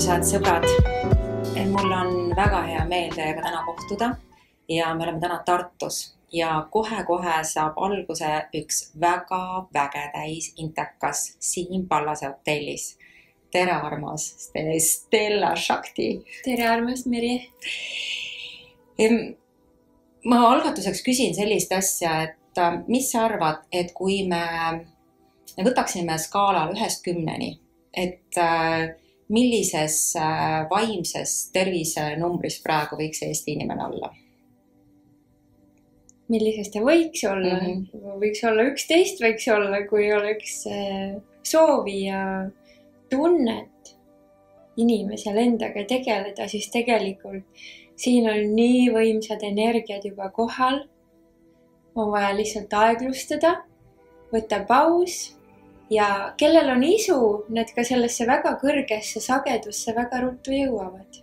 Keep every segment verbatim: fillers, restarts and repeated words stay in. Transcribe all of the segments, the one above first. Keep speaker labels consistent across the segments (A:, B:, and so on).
A: armsad sõbrad, mul on väga hea meel teiega täna kohtuda ja me oleme täna Tartus ja kohe-kohe saab alguse üks väga vägetäis intekas Siim Pallase hotellis. Tere armas Stella Shakti.
B: Tere armas Meri.
A: Ma algatuseks küsin sellist asja, et mis sa arvad, et kui me, me võtaksime skaalal ühest kümneni, et millises vaimses tervise numbris praegu võiks Eesti inimene olla?
B: Millises ta võiks olla? Mm-hmm. Võiks olla üksteist, võiks olla, kui oleks soovi ja tunnet inimesel endaga tegeleda, siis tegelikult siin on nii võimsad energiad juba kohal. On vaja lihtsalt aeglustada, võtta paus. Ja kellel on isu, need ka sellesse väga kõrgesse sagedusse väga ruttu jõuavad.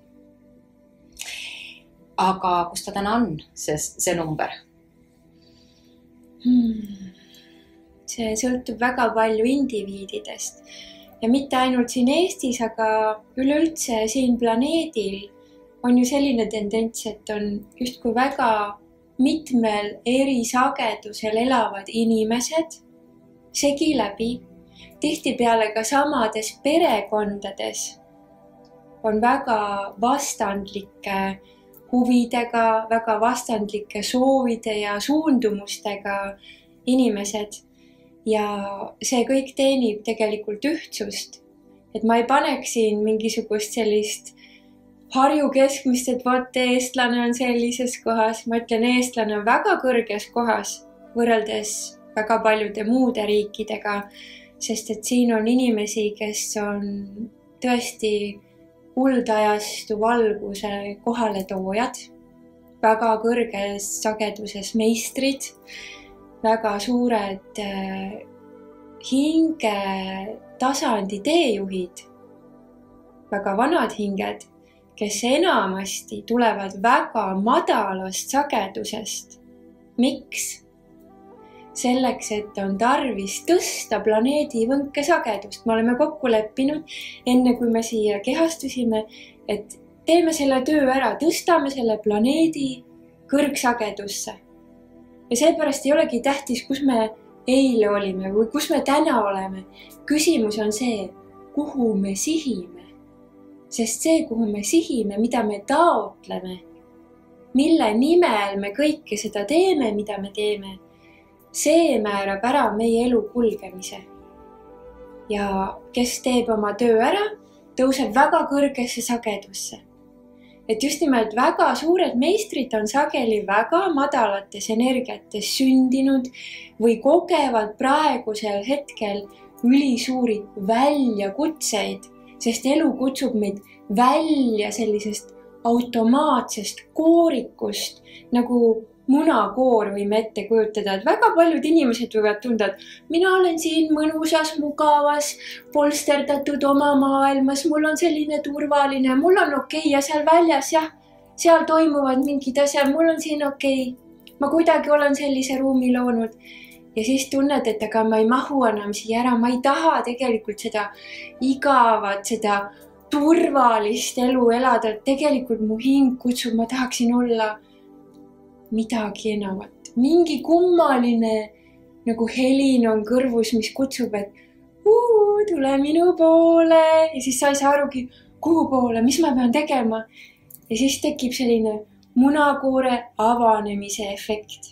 A: Aga kus ta täna on, see, see number?
B: Hmm. See sõltub väga palju indiviididest. Ja mitte ainult siin Eestis, aga üleüldse siin planeedil on ju selline tendents, et on justkui väga mitmel eri sagedusel elavad inimesed segi läbi. Tihtipeale ka samades perekondades on väga vastandlike huvidega, väga vastandlike soovide ja suundumustega inimesed. Ja see kõik teenib tegelikult ühtsust. Et ma ei paneks siin mingisugust sellist Harju keskmist, et vaat eestlane on sellises kohas. Ma ütlen, eestlane on väga kõrges kohas võrreldes väga paljude muude riikidega. Sest et siin on inimesi, kes on tõesti kuldajastu valguse kohaletoojad, väga kõrges sageduses meistrid, väga suured hinge tasandi teejuhid, väga vanad hinged, kes enamasti tulevad väga madalast sagedusest. Miks? Selleks, et on tarvis tõsta planeedi võnke sagedust. Me oleme kokku leppinud, enne kui me siia kehastusime, et teeme selle töö ära, tõstame selle planeedi kõrgsagedusse. Ja seepärast ei olegi tähtis, kus me eile olime või kus me täna oleme. Küsimus on see, kuhu me sihime. Sest see, kuhu me sihime, mida me taotleme, mille nimel me kõike seda teeme, mida me teeme, see määrab ära meie elu kulgemise. Ja kes teeb oma töö ära, tõuseb väga kõrgesse sagedusse. Et just nimelt väga suured meistrid on sageli väga madalates energiates sündinud või kogevad praegusel hetkel ülisuuri väljakutseid, sest elu kutsub meid välja sellisest automaatsest koorikust, nagu munakoor võime ette kujutada, et väga paljud inimesed võivad tunda, et mina olen siin mõnusas, mugavas, polsterdatud oma maailmas, mul on selline turvaline, mul on okei ja seal väljas, jah, seal toimuvad mingid asjad, mul on siin okei. Ma kuidagi olen sellise ruumi loonud ja siis tunned, et aga ma ei mahu enam siia ära, ma ei taha tegelikult seda igavat, seda turvalist elu elada, et tegelikult mu hing kutsub, ma tahaksin olla midagi enamat. Mingi kummaline nagu helin on kõrvus, mis kutsub, et uu, tule minu poole. Ja siis sa ei saa arugi, kuhu poole, mis ma pean tegema. Ja siis tekib selline munakoore avanemise efekt.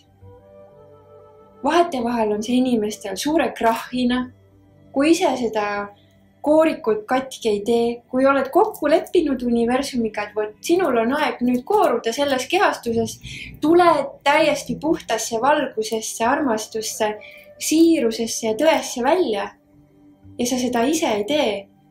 B: Vahete vahel on see inimestel suure krahhina. Kui ise seda koorikut katki ei tee, kui oled kokku leppinud universumiga, et võt, sinul on aeg nüüd kooruda selles kehastuses, tule täiesti puhtasse valgusesse, armastusse, siirusesse ja tõesse välja. Ja sa seda ise ei tee.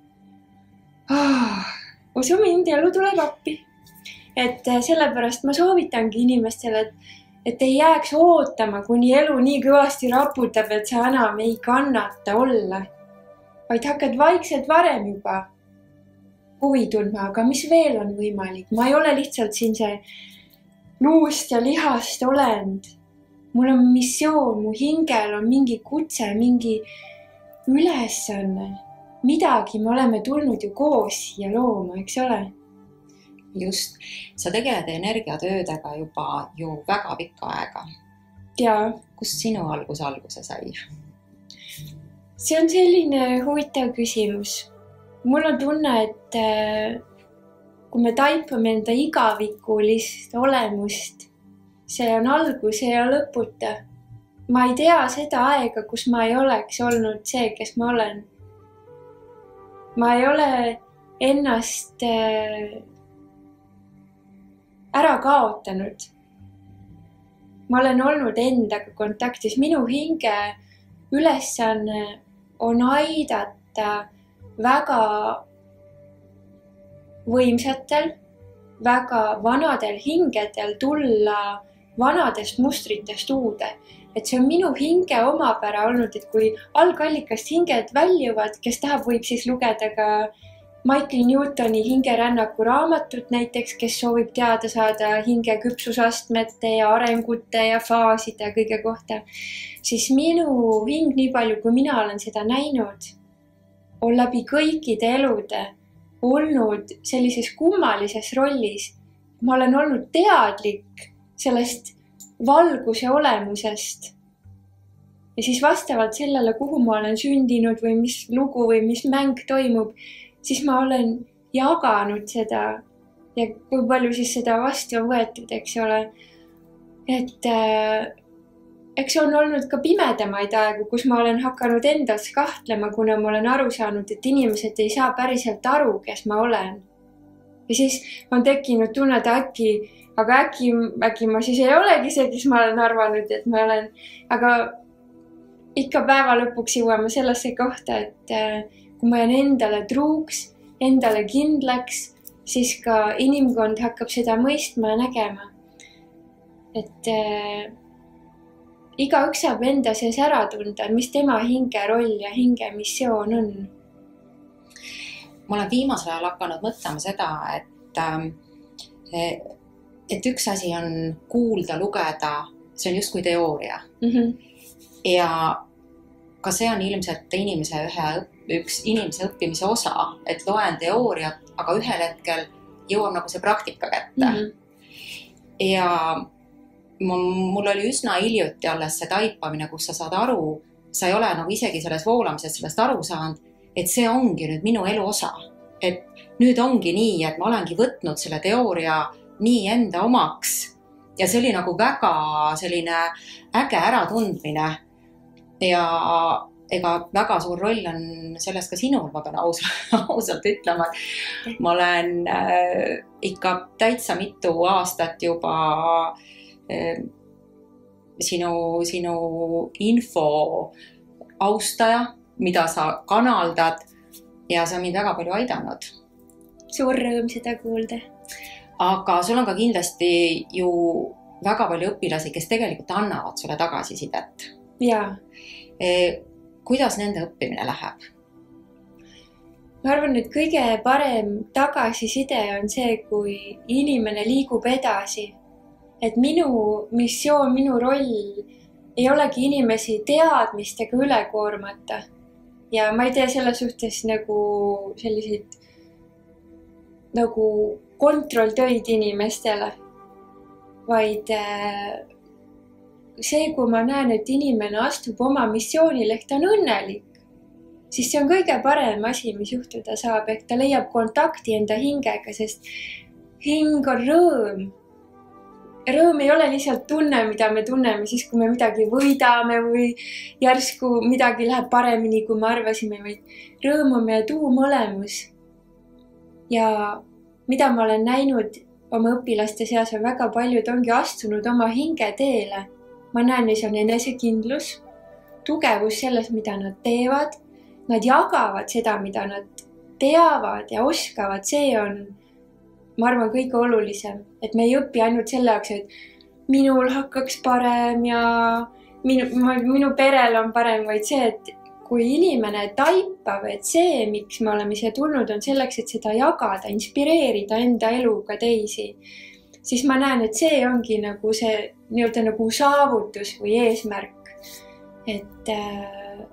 B: Ah, usu mind, elu tuleb appi. Et sellepärast ma soovitangi inimestele, et, et ei jääks ootama, kuni elu nii kõvasti raputab, et sa enam ei kannata olla. Vaid hakkad vaikselt varem juba huvi tundma, aga mis veel on võimalik? Ma ei ole lihtsalt siin see luust ja lihast olend. Mul on missioon, mu hingel on mingi kutse, mingi ülesanne. midagi me oleme tulnud ju koos siia looma, eks ole?
A: Just, sa tegeled energiatöödega juba ju väga pikka aega.
B: Ja.
A: Kust sinu algus alguse sai?
B: See on selline huvitav küsimus. Mul on tunne, et kui me taipame enda igavikulist olemust, see on algus ja lõputa. Ma ei tea seda aega, kus ma ei oleks olnud see, kes ma olen. Ma ei ole ennast ära kaotanud. Ma olen olnud endaga kontaktis. Minu hinge ülesanne on aidata väga võimsatel, väga vanadel hingedel tulla vanadest mustritest uude. Et see on minu hinge omapära olnud, et kui algallikast hinged väljuvad, kes tahab, võib siis lugeda ka Michael Newtoni hingerännaku raamatut näiteks, kes soovib teada saada hinge küpsusastmete ja arengute ja faaside ja kõige kohta, siis minu hing, nii palju kui mina olen seda näinud, on läbi kõikide elude olnud sellises kummalises rollis. Ma olen olnud teadlik sellest valguse olemusest. Ja siis vastavalt sellele, kuhu ma olen sündinud või mis lugu või mis mäng toimub, siis ma olen jaganud seda ja kui palju siis seda vastu on võetud, eks ole. Et äh, eks on olnud ka pimedamaid aegu, kus ma olen hakanud endas kahtlema, kuna ma olen aru saanud, et inimesed ei saa päriselt aru, kes ma olen. Ja siis on tekkinud tunned äkki, aga äkki, äkki ma siis ei olegi see, kes ma olen arvanud, et ma olen. Aga ikka päeva lõpuks jõuame sellesse kohta, et äh, kui ma jään endale truuks, endale kindlaks, siis ka inimkond hakkab seda mõistma ja nägema. Et äh, igaüks saab enda sees ära tunda, mis tema hinge roll ja hinge missioon on.
A: Ma olen viimasel ajal hakanud mõtlema seda, et, äh, et üks asi on kuulda, lugeda, see on justkui teooria. Mm-hmm. Ja ka see on ilmselt inimese ühe, üks inimese õppimise osa, et loen teooriat, aga ühel hetkel jõuab nagu see praktika kätte. Mm-hmm. Ja mul oli üsna hiljuti alles see taipamine, kus sa saad aru, sa ei ole nagu isegi selles voolamises sellest aru saanud, et see ongi nüüd minu elu osa. Et nüüd ongi nii, et ma olengi võtnud selle teooria nii enda omaks ja see oli nagu väga selline äge äratundmine. Ja ega väga suur roll on selles ka sinul, ma pean ausalt, ausalt ütlema. Ma olen äh, ikka täitsa mitu aastat juba äh, sinu, sinu info austaja, mida sa kanaldad ja sa on mind väga palju aidanud.
B: Suur rõõm seda kuulda.
A: Aga sul on ka kindlasti ju väga palju õpilasi, kes tegelikult annavad sulle tagasisidet.
B: Jaa.
A: Kuidas nende õppimine läheb?
B: Ma arvan, et kõige parem tagasiside on see, kui inimene liigub edasi. Et minu missioon, minu roll ei olegi inimesi teadmistega üle koormata. Ja ma ei tee selle suhtes nagu selliseid nagu kontrolltöid inimestele, vaid see, kui ma näen, et inimene astub oma missioonile, ehk ta on õnnelik, siis see on kõige parem asi, mis juhtuda saab, ehk ta leiab kontakti enda hingega, sest hing on rõõm. Rõõm ei ole lihtsalt tunne, mida me tunneme siis, kui me midagi võidame või järsku midagi läheb paremini, kui me arvasime, vaid rõõm on meie tuumolemus. Ja mida ma olen näinud oma õpilaste seas on väga paljud ongi astunud oma hinge teele. Ma näen, neis on enesekindlus, tugevus selles, mida nad teevad. Nad jagavad seda, mida nad teavad ja oskavad. See on, ma arvan, kõige olulisem. Et me ei õpi ainult selle jaoks, et minul hakkaks parem ja minu, minu perel on parem, vaid see, et kui inimene taipab, et see, miks me oleme siia tulnud, on selleks, et seda jagada, inspireerida enda eluga teisi, siis ma näen, et see ongi nagu see nii-öelda nagu saavutus või eesmärk. Et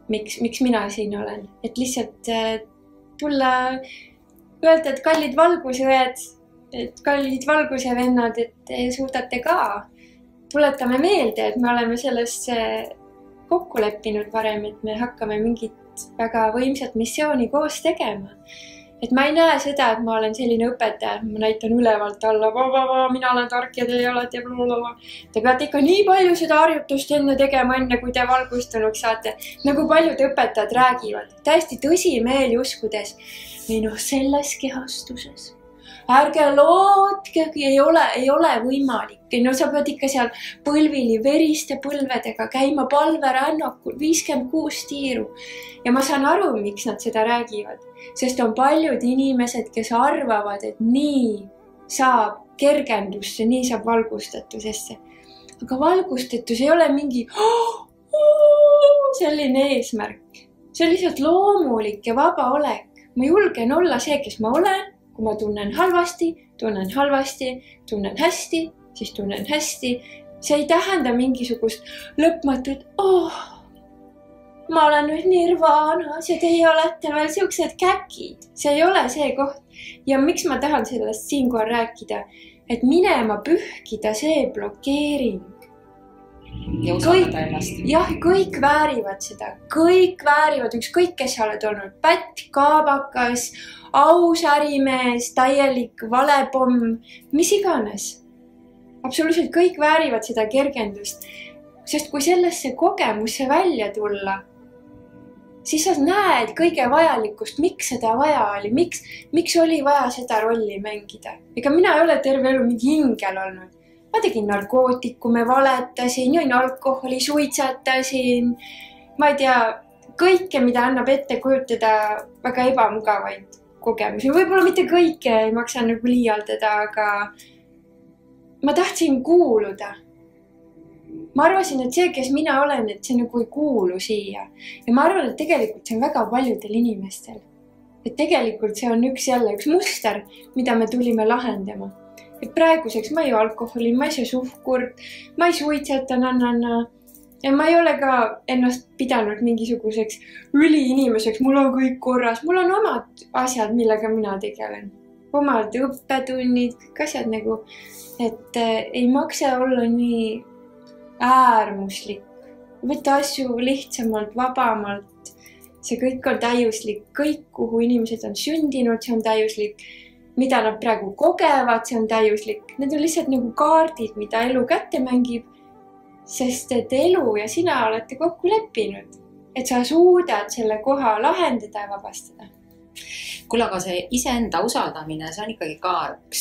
B: miks, miks mina siin olen. Et lihtsalt tulla, öelda, et kallid valgusõed, et kallid valguse vennad, et te suudate ka. Tuletame meelde, et me oleme selles kokku leppinud varem, et me hakkame mingit väga võimsat missiooni koos tegema. Et ma ei näe seda, et ma olen selline õpetaja, ma näitan ülevalt alla, va, va, va, mina olen tark ja te olete blablabla. Te peate ikka nii palju seda harjutust enne tegema, enne kui te valgustunuks saate. Nagu paljud õpetajad räägivad, täiesti tõsimeel uskudes. Või noh, selles kehastuses. Ärge lootke, ei ole, ei ole võimalik. No sa pead ikka seal põlvili veriste põlvedega käima palverännakul viiskümmend kuus tiiru. Ja ma saan aru, miks nad seda räägivad. Sest on paljud inimesed, kes arvavad, et nii saab kergendusse, nii saab valgustatusesse. Aga valgustatus ei ole mingi selline eesmärk. See on lihtsalt loomulik ja vaba olek. Ma julgen olla see, kes ma olen. Kui ma tunnen halvasti, tunnen halvasti, tunnen hästi, siis tunnen hästi. See ei tähenda mingisugust lõpmatut, oh, ma olen nüüd nirvaanas ja teie olete veel siuksed käkid. See ei ole see koht. Ja miks ma tahan sellest siinkohal rääkida, et minema pühkida see blokeering.
A: Ja usaldada ennast.
B: Jah, kõik väärivad seda. Kõik väärivad, ükskõik, kes sa oled olnud. Pätt, kaabakas, aus ärimees, täielik valepomm, mis iganes. Absoluutselt kõik väärivad seda kergendust. Sest kui sellesse kogemusse välja tulla, siis sa näed kõige vajalikust, miks seda vaja oli, miks, miks oli vaja seda rolli mängida. Ega mina ei ole terve elu mingi ingel olnud. Ma tegin narkootikume, valetasin, jõin alkoholi, suitsatasin. Ma ei tea, kõike, mida annab ette kujutada väga ebamugavaid kogemusi. Võib-olla mitte kõike, ei maksa nagu liialdada, aga ma tahtsin kuuluda. Ma arvasin, et see, kes mina olen, et see nagu ei kuulu siia. Ja ma arvan, et tegelikult see on väga paljudel inimestel. Et tegelikult see on üks jälle üks muster, mida me tulime lahendama. Et praeguseks ma ei alkoholi, ma ei saa suhkurt, ma ei suitseta nanna. Ja ma ei ole ka ennast pidanud mingisuguseks üliinimeseks, mul on kõik korras, mul on omad asjad, millega mina tegelen. Omad õppetunnid, kõik asjad nagu, et ei maksa olla nii äärmuslik. Võtta asju lihtsamalt, vabamalt. See kõik on täiuslik, kõik, kuhu inimesed on sündinud, see on täiuslik. Mida nad praegu kogevad, see on täiuslik. Need on lihtsalt nagu kaardid, mida elu kätte mängib, sest et elu ja sina olete kokku leppinud, et sa suudad selle koha lahendada ja vabastada.
A: Kuule, aga see iseenda usaldamine, see on ikkagi ka üks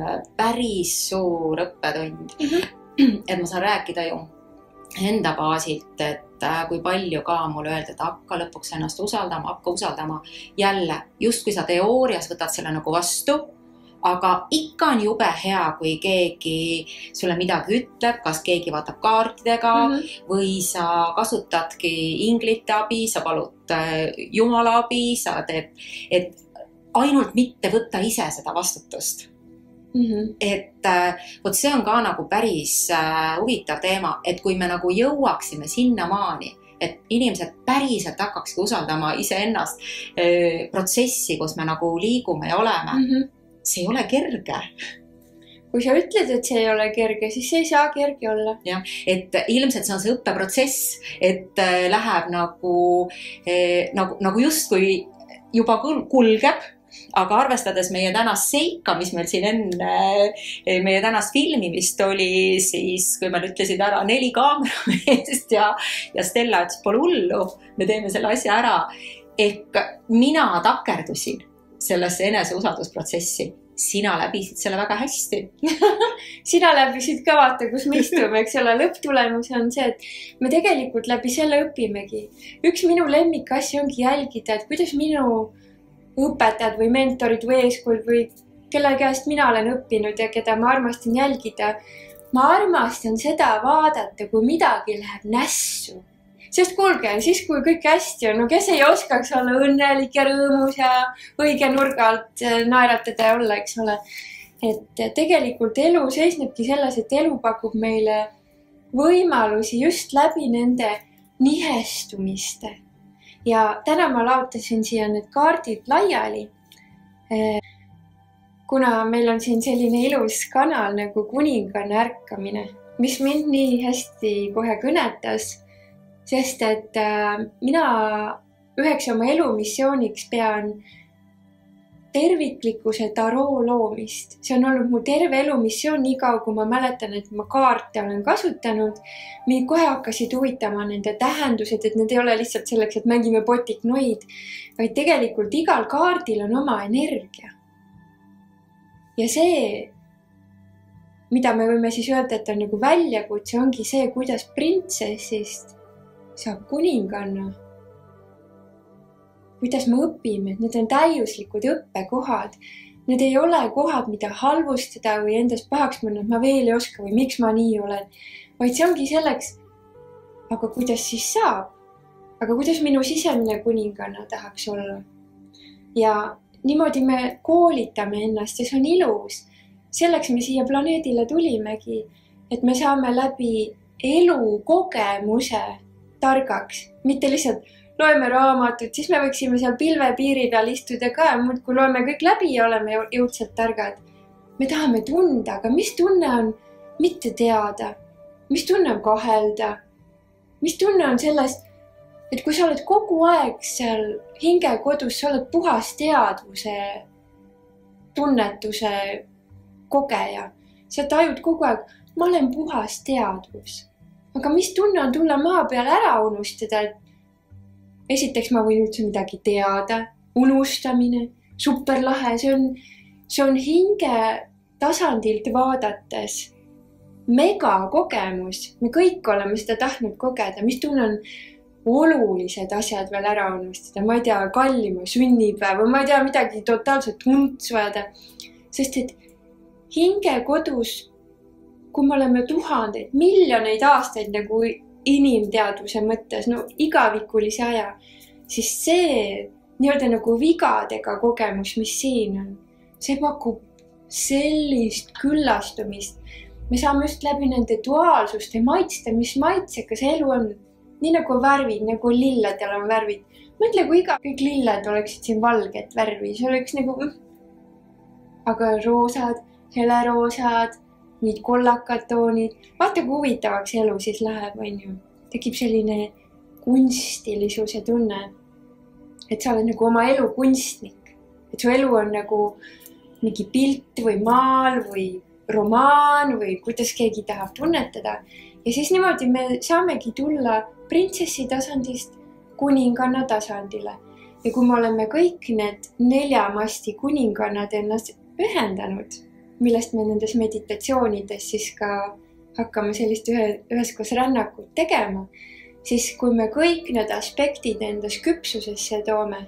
A: päris suur õppetund. Mm-hmm. Et ma saan rääkida ju enda baasilt, et kui palju ka mulle öelda, et hakka lõpuks ennast usaldama, hakka usaldama jälle. Just kui sa teoorias võtad selle nagu vastu, aga ikka on jube hea, kui keegi sulle midagi ütleb, kas keegi vaatab kaartidega mm-hmm. või sa kasutadki inglite abi, sa palud Jumala abi, sa teed, et ainult mitte võtta ise seda vastutust. Mm-hmm. Et võt see on ka nagu päris huvitav teema, et kui me nagu jõuaksime sinna maani, et inimesed päriselt hakkaksid usaldama iseennast protsessi, kus me nagu liigume ja oleme, mm-hmm. see ei ole kerge.
B: Kui sa ütled, et see ei ole kerge, siis see ei saa kerge olla.
A: Ja, et ilmselt see on see õppeprotsess, et läheb nagu, nagu, nagu just kui juba kulgeb, aga arvestades meie tänast seika, mis meil siin enne meie tänast filmimist oli, siis kui me ütlesid ära neli kaamerameest ja, ja Stella ütles, pole hullu, me teeme selle asja ära. Ehk mina takerdusin sellesse eneseusaldusprotsessi. Sina läbisid selle väga hästi.
B: Sina läbisid ka vaata, kus me istume, eks ole, lõpptulemus on see, et me tegelikult läbi selle õpimegi. Üks minu lemmikassi ongi jälgida, et kuidas minu õpetajad või mentorid või eeskuld või kelle käest mina olen õppinud ja keda ma armastan jälgida. Ma armastan seda vaadata, kui midagi läheb nässu. Sest kuulge, siis kui kõik hästi on, no kes ei oskaks olla õnnelik ja rõõmus ja õige nurga alt naeratada ja olla, eks ole. Et tegelikult elu seisnebki selles, et elu pakub meile võimalusi just läbi nende nihestumiste. ja täna ma laotasin siia need kaardid laiali. Kuna meil on siin selline ilus kanal nagu kuninganna ärkamine, mis mind nii hästi kohe kõnetas, sest et mina üheks oma elumissiooniks pean terviklikkuse taroo loomist. See on olnud mu terve elumissioon nii kaua, kui ma mäletan, et ma kaarte olen kasutanud. Mind kohe hakkasid huvitama nende tähendused, et need ei ole lihtsalt selleks, et mängime potiknoid, vaid tegelikult igal kaardil on oma energia. Ja see, mida me võime siis öelda, et on nagu väljakutse, ongi see, kuidas printsessist saab kuninganna. Kuidas me õpime, et need on täiuslikud õppekohad. Need ei ole kohad, mida halvustada või endast pahaks mõnda, et ma veel ei oska või miks ma nii olen. Vaid see ongi selleks, aga kuidas siis saab? Aga kuidas minu sisemine kuninganna tahaks olla? Ja niimoodi me koolitame ennast ja see on ilus. Selleks me siia planeedile tulimegi, et me saame läbi elu kogemuse targaks, mitte lihtsalt loeme raamatut, siis me võiksime seal pilvepiiri peal istuda ka ja muud, kui loeme kõik läbi ja oleme jõudselt targad. Me tahame tunda, aga mis tunne on mitte teada? Mis tunne on kahelda? Mis tunne on sellest, et kui sa oled kogu aeg seal hingekodus, sa oled puhas teadvuse, tunnetuse kogeja. Sa tajud kogu aeg, ma olen puhas teadvus. Aga mis tunne on tulla maa peal ära unustada, et esiteks ma võin üldse midagi teada, unustamine, superlahe, see on, see on hinge tasandilt vaadates mega kogemus. Me kõik oleme seda tahtnud kogeda, mis tunne on olulised asjad veel ära unustada. Ma ei tea, kallima sünnipäeva, ma ei tea midagi totaalselt untsu ajada. Sest et hinge kodus, kui me oleme tuhandeid, miljoneid aastaid nagu inimteadvuse mõttes, no igavikulise aja, siis see nii-öelda nagu vigadega kogemus, mis siin on, see pakub sellist küllastumist. Me saame just läbi nende duaalsust ja maitsta, mis maitsekas elu on. Nii nagu värvid, nagu lilledel on värvid. Mõtle, kui iga kõik lilled oleksid siin valget värvi, see oleks nagu... Aga roosad, heleroosad, need kollakad toonid. Vaata, kui huvitavaks elu siis läheb, on ju. Tekib selline kunstilisuse tunne, et sa oled nagu oma elu kunstnik. Et su elu on nagu mingi pilt või maal või romaan või kuidas keegi tahab tunnetada. Ja siis niimoodi me saamegi tulla printsessi tasandist kuninganna tasandile. Ja kui me oleme kõik need neljamasti kuningannad ennast ühendanud, millest me nendes meditatsioonides siis ka hakkame sellist ühe, üheskoos rännakut tegema, siis kui me kõik need aspektid endas küpsusesse toome,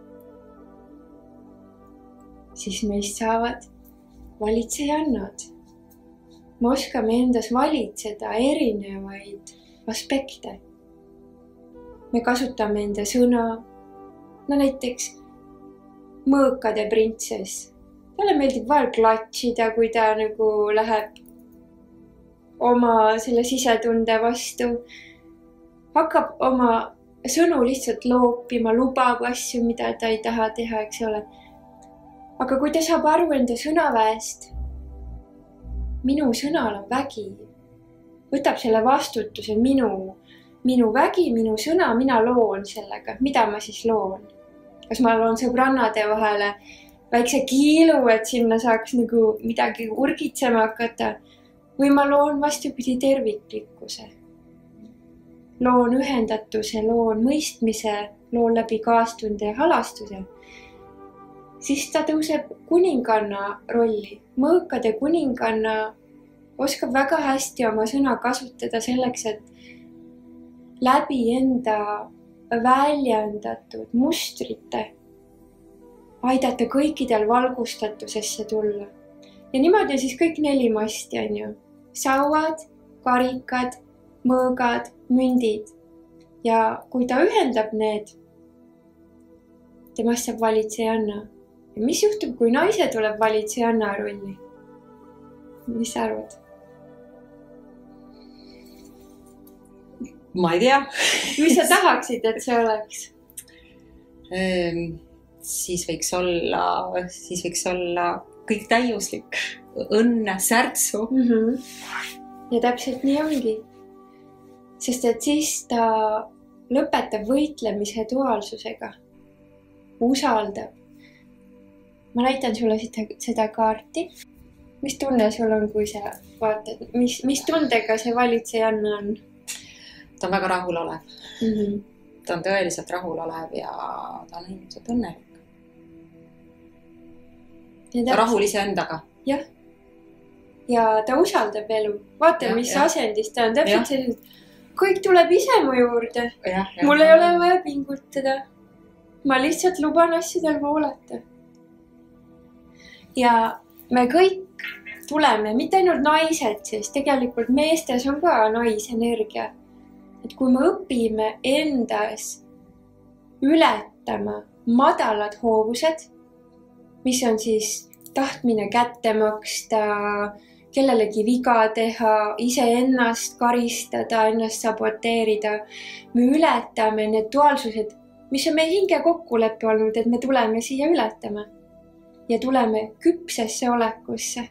B: siis meist saavad valitsejannad. Me oskame endas valitseda erinevaid aspekte. Me kasutame enda sõna, no näiteks mõõkade printsess. Talle meeldib vahel klatšida, kui ta nagu läheb oma selle sisetunde vastu. Hakkab oma sõnu lihtsalt loopima, lubab asju, mida ta ei taha teha, eks ole. Aga kui ta saab aru enda sõnaväest, minu sõnal on vägi, võtab selle vastutuse minu, minu vägi, minu sõna, mina loon sellega. Mida ma siis loon? Kas ma loon sõbrannade vahele väikse kiilu, et sinna saaks nagu midagi urgitsema hakata, või ma loon vastupidi terviklikkuse. Loon ühendatuse, loon mõistmise, loon läbi kaastunde ja halastuse. Siis ta tõuseb kuninganna rolli. Mõõkade kuninganna oskab väga hästi oma sõna kasutada selleks, et läbi enda väljendatud mustrite aidata kõikidel valgustatusesse tulla. Ja niimoodi siis kõik neli masti on ju. Sauad, karikad, mõõgad, mündid. Ja kui ta ühendab need, temast saab valitsejanna. Ja mis juhtub, kui naise tuleb valitsejanna rolli? Mis sa arvad?
A: Ma ei tea.
B: Mis sa tahaksid, et see oleks?
A: siis võiks olla, siis võiks olla kõik täiuslik, õnne, särtsu.
B: Mm -hmm. Ja täpselt nii ongi. Sest et siis ta lõpetab võitlemise duaalsusega. Usaldab. Ma näitan sulle seda kaarti. Mis tunne sul on, kui sa vaatad? Mis, mis tundega see valitsejanna on?
A: Ta on väga rahulolev.
B: Mm -hmm.
A: Ta on tõeliselt rahulolev ja ta on ilmselt õnnelik. Ta rahul ise endaga.
B: Jah. Ja ta usaldab elu. Vaata, ja, mis ja. asendis ta on. Täpselt sellised, kõik tuleb ise mu juurde. Ja, ja, Mul ja. ei ole vaja pingutada. Ma lihtsalt luban asjadel voolata. Ja me kõik tuleme, mitte ainult naised, siis tegelikult meestes on ka naisenergia. Et kui me õpime endas ületama madalad hoovused, mis on siis tahtmine kätte maksta, kellelegi viga teha, iseennast karistada, ennast saboteerida. Me ületame need duaalsused, mis on meie hinge kokkulepe olnud, et me tuleme siia ületama. Ja tuleme küpsesse olekusse.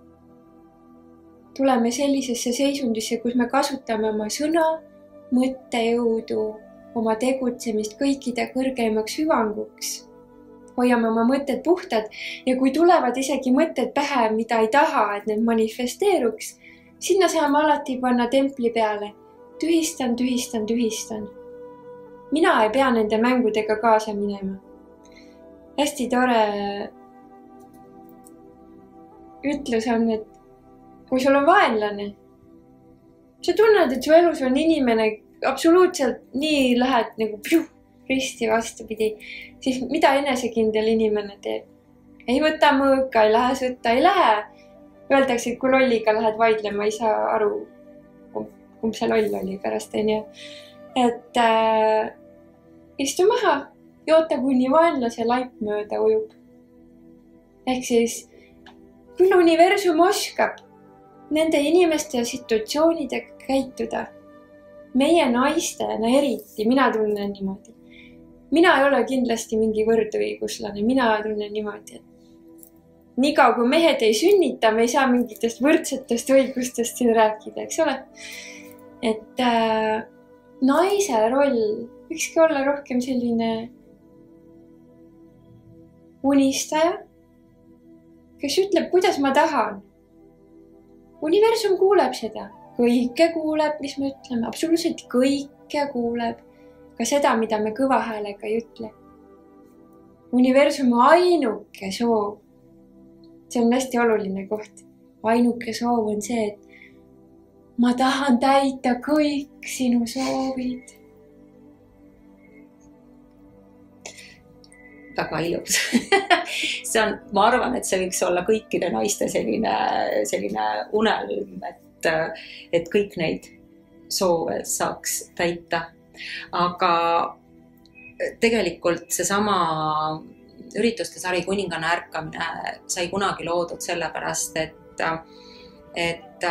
B: Tuleme sellisesse seisundisse, kus me kasutame oma sõna, mõttejõudu, oma tegutsemist kõikide kõrgeimaks hüvanguks. Hoiame oma mõtted puhtad ja kui tulevad isegi mõtted pähe, mida ei taha, et need manifesteeruks, sinna saame alati panna templi peale. Tühistan, tühistan, tühistan. Mina ei pea nende mängudega kaasa minema. Hästi tore ütlus on, et kui sul on vaenlane, sa tunned, et su elus on inimene absoluutselt nii lähed nagu pjuh, risti vastupidi, siis mida enesekindel inimene teeb? Ei võta mõõka, ei lähe sõtta, ei lähe. Öeldakse, et kui lolliga lähed vaidlema, ei saa aru, kumb see loll oli pärast, on ju. Et äh, istu maha, joota kuni vaenlase laip mööda ujub. Ehk siis, küll universum oskab nende inimeste ja situatsioonidega käituda. Meie naistena eriti, mina tunnen niimoodi. Mina ei ole kindlasti mingi võrdõiguslane, mina tunnen niimoodi, et nii kaua kui mehed ei sünnita, me ei saa mingitest võrdsetest õigustest siin rääkida, eks ole? Et äh, naise roll võikski olla rohkem selline unistaja, kes ütleb, kuidas ma tahan. Universum kuuleb seda. Kõike kuuleb, mis me ütleme. Absoluutselt kõike kuuleb. Ka seda, mida me kõva häälega ei ütle. Universum ainuke soov. See on hästi oluline koht. Ainuke soov on see, et ma tahan täita kõik sinu soovid.
A: Väga ilus. See on, ma arvan, et see võiks olla kõikide naiste selline, selline unelm, et, et kõik neid soove saaks täita. Aga tegelikult seesama ürituste sari Kuninganna ärkamine sai kunagi loodud sellepärast, et, et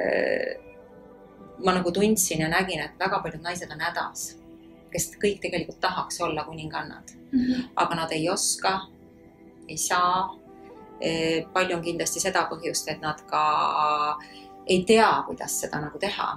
A: ma nagu tundsin ja nägin, et väga paljud naised on hädas, kes kõik tegelikult tahaks olla kuningannad. Mm-hmm. Aga nad ei oska, ei saa. Palju on kindlasti seda põhjust, et nad ka ei tea, kuidas seda nagu teha.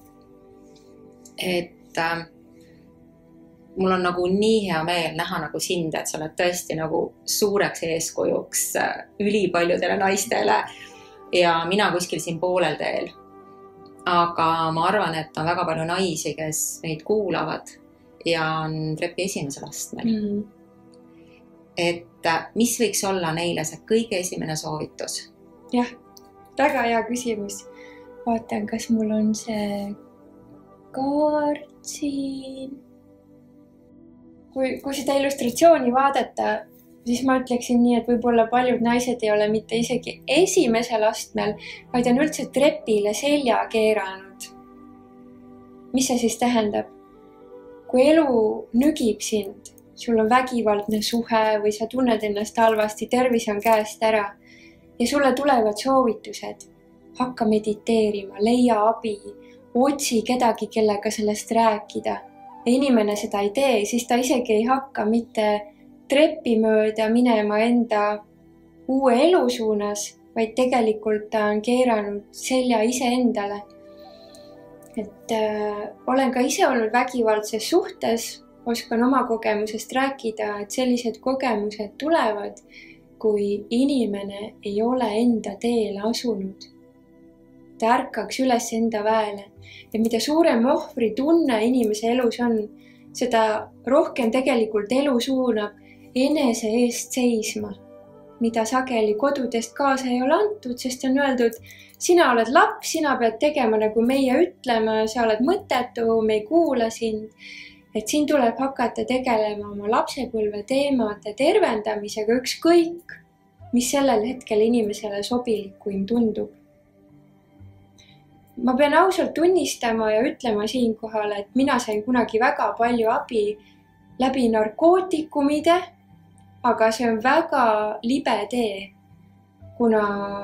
A: Et äh, mul on nagu nii hea meel näha nagu sind, et sa oled tõesti nagu suureks eeskujuks ülipaljudele naistele ja mina kuskil siin poolel teel. Aga ma arvan, et on väga palju naisi, kes meid kuulavad ja on trepi esimesel astmel. Mm. Et mis võiks olla neile see kõige esimene soovitus?
B: Jah, väga hea küsimus. Vaatan, kas mul on see kaart siin. Kui, kui seda illustratsiooni vaadata, siis ma ütleksin nii, et võib-olla paljud naised ei ole mitte isegi esimesel astmel, vaid on üldse trepile selja keeranud. Mis see siis tähendab? Kui elu nügib sind, sul on vägivaldne suhe või sa tunned ennast halvasti, tervis on käest ära ja sulle tulevad soovitused. Hakka mediteerima, leia abi, otsi kedagi, kellega sellest rääkida. ja inimene seda ei tee, siis ta isegi ei hakka mitte trepi mööda minema enda uue elu suunas, vaid tegelikult ta on keeranud selja iseendale. Et äh, olen ka ise olnud vägivaldses suhtes, oskan oma kogemusest rääkida, et sellised kogemused tulevad, kui inimene ei ole enda teele asunud. Ta ärkaks üles enda väele. Ja mida suurem ohvri tunne inimese elus on, seda rohkem tegelikult elu suunab enese eest seisma, mida sageli kodudest kaasa ei ole antud, sest on öeldud, sina oled laps, sina pead tegema nagu meie ütlema, sa oled mõttetu, me ei kuula sind. Et siin tuleb hakata tegelema oma lapsepõlve teemade tervendamisega ükskõik, mis sellel hetkel inimesele sobilikuim tundub. Ma pean ausalt tunnistama ja ütlema siinkohal, et mina sain kunagi väga palju abi läbi narkootikumide, aga see on väga libe tee, kuna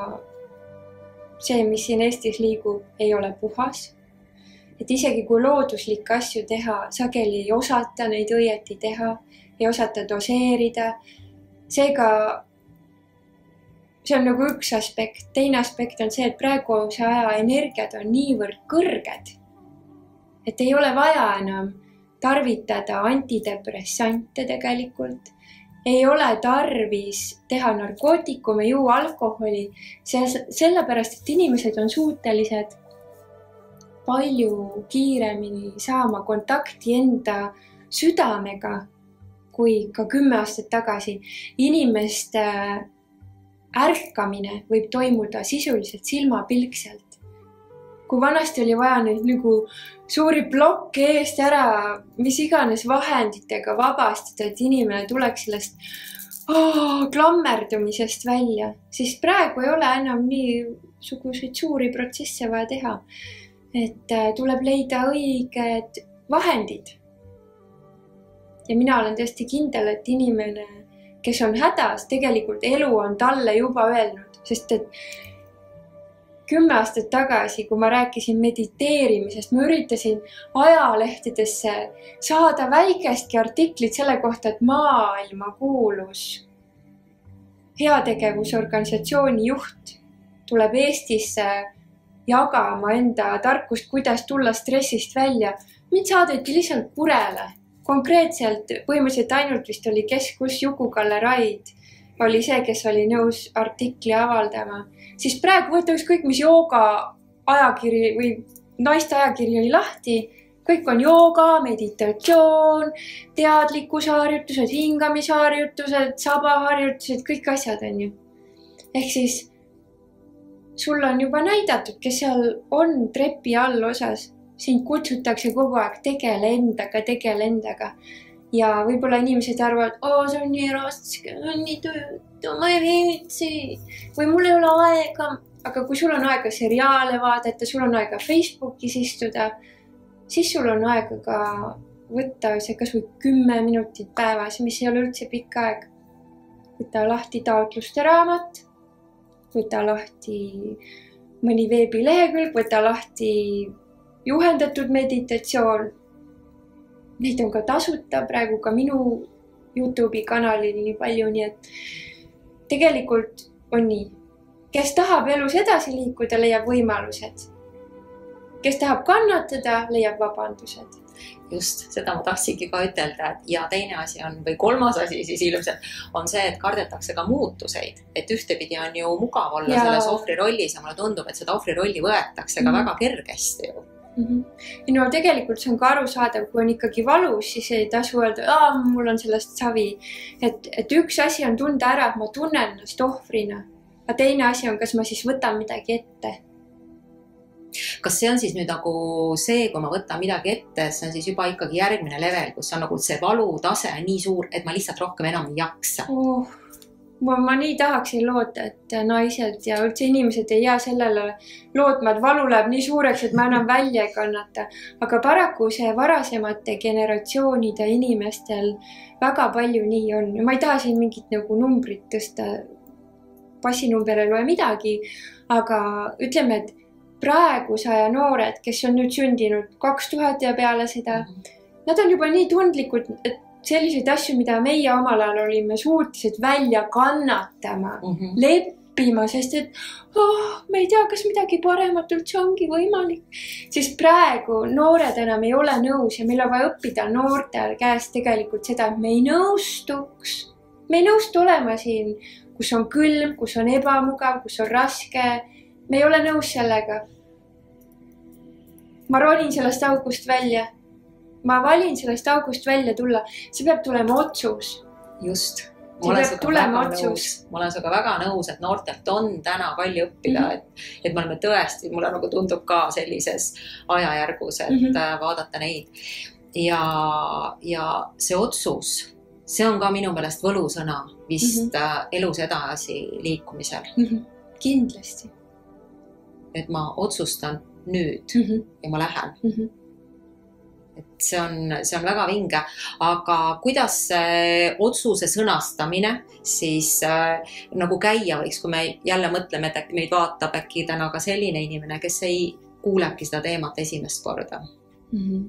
B: see, mis siin Eestis liigub, ei ole puhas. Et isegi kui looduslikke asju teha, sageli ei osata neid õieti teha, ei osata doseerida. Seega see on nagu üks aspekt. Teine aspekt on see, et praegu see aja energiad on niivõrd kõrged, et ei ole vaja enam tarvitada antidepressante tegelikult. Ei ole tarvis teha narkootikume, juua alkoholi, sellepärast, et inimesed on suutelised palju kiiremini saama kontakti enda südamega kui ka kümme aastat tagasi. Inimeste ärkamine võib toimuda sisuliselt silmapilkselt. Kui vanasti oli vaja neid nagu suuri blokke eest ära, mis iganes vahenditega vabastada, et inimene tuleks sellest oh, klammerdumisest välja, siis praegu ei ole enam niisuguseid suuri protsesse vaja teha. Et tuleb leida õiged vahendid. Ja mina olen tõesti kindel, et inimene, kes on hädas, tegelikult elu on talle juba öelnud, sest et kümme aastat tagasi, kui ma rääkisin mediteerimisest, ma üritasin ajalehtedesse saada väikestki artiklit selle kohta, et maailma kuulus heategevusorganisatsiooni juht tuleb Eestisse jagama enda tarkust, kuidas tulla stressist välja. Mind saadeti lihtsalt purele. Konkreetselt põhimõtteliselt ainult vist oli keskus Juku-Kalle Raid oli see, kes oli nõus artikli avaldama. Siis praegu võtta ükskõik, mis jooga ajakiri või naiste ajakiri oli lahti. Kõik on jooga, meditatsioon, teadlikkusharjutused, hingamisharjutused, sabaharjutused, kõik asjad on ju. Ehk siis sul on juba näidatud, kes seal on trepi all osas. Sind kutsutakse kogu aeg tegele endaga, tegele endaga. Ja võib-olla inimesed arvavad, oo, see on nii raske, on nii töötu, ma ei viitsi. Või mul ei ole aega. Aga kui sul on aega seriaale vaadata, sul on aega Facebookis istuda, siis sul on aega ka võtta see kas või kümme minutit päevas, mis ei ole üldse pikk aeg. Võta lahti taotluste raamat, võta lahti mõni veebilehekülg, võta lahti juhendatud meditatsioon. Neid on ka tasuta praegu ka minu YouTube'i kanalil nii palju, nii et tegelikult on nii. Kes tahab elus edasi liikuda, leiab võimalused. Kes tahab kannatada, leiab vabandused.
A: Just, seda ma tahtsingi ka ütelda, et ja teine asi on, või kolmas asi siis ilmselt on see, et kardetakse ka muutuseid. Et ühtepidi on ju mugav olla ja selles ohvri rollis ja mulle tundub, et seda ohvri rolli võetakse ka mm. väga kergesti ju.
B: Mm-hmm. Ja no tegelikult see on ka aru saada, kui on ikkagi valus, siis ei tasu öelda, aa, mul on sellest savi. Et, et üks asi on tunda ära, et ma tunnen ennast ohvrina. Ja teine asi on, kas ma siis võtan midagi ette.
A: Kas see on siis nüüd nagu see, kui ma võtan midagi ette, see on siis juba ikkagi järgmine level, kus on nagu see valutase nii suur, et ma lihtsalt rohkem enam ei jaksa?
B: Oh, ma, ma nii tahaksin loota, et naised ja üldse inimesed ei jää sellele lootma, et valu läheb nii suureks, et ma enam välja ei kannata. Aga paraku see varasemate generatsioonide inimestel väga palju nii on. Ja ma ei taha siin mingit nagu numbrit tõsta, passinumber ei loe midagi, aga ütleme, et praegu saja noored, kes on nüüd sündinud kaks tuhat ja peale seda, nad on juba nii tundlikud, et selliseid asju, mida meie omal ajal olime suutelised välja kannatama, mm -hmm. leppima, sest et oh, me ei tea, kas midagi paremat üldse ongi võimalik. Siis praegu noored enam ei ole nõus ja meil on vaja õppida noortel käest tegelikult seda, et me ei nõustuks. Me ei nõustu olema siin, kus on külm, kus on ebamugav, kus on raske. Me ei ole nõus sellega. Ma ronin sellest august välja. Ma valin sellest august välja tulla. See peab tulema otsus.
A: Just.
B: Ma olen, otsus.
A: ma olen suga väga nõus, et noortelt on täna palju õppida, mm -hmm. et, et me oleme tõesti, mulle nagu tundub ka sellises ajajärgus, et mm -hmm. vaadata neid. Ja, ja see otsus, see on ka minu meelest võlusõna vist mm -hmm. elus edasi liikumisel.
B: Mm -hmm. Kindlasti.
A: Et ma otsustan nüüd mm -hmm. ja ma lähen. Mm -hmm. Et see on, see on väga vinge, aga kuidas see otsuse sõnastamine siis äh, nagu käia võiks, kui me jälle mõtleme, et äkki meid vaatab äkki täna ka selline inimene, kes ei kuulebki seda teemat esimest korda? Mm -hmm.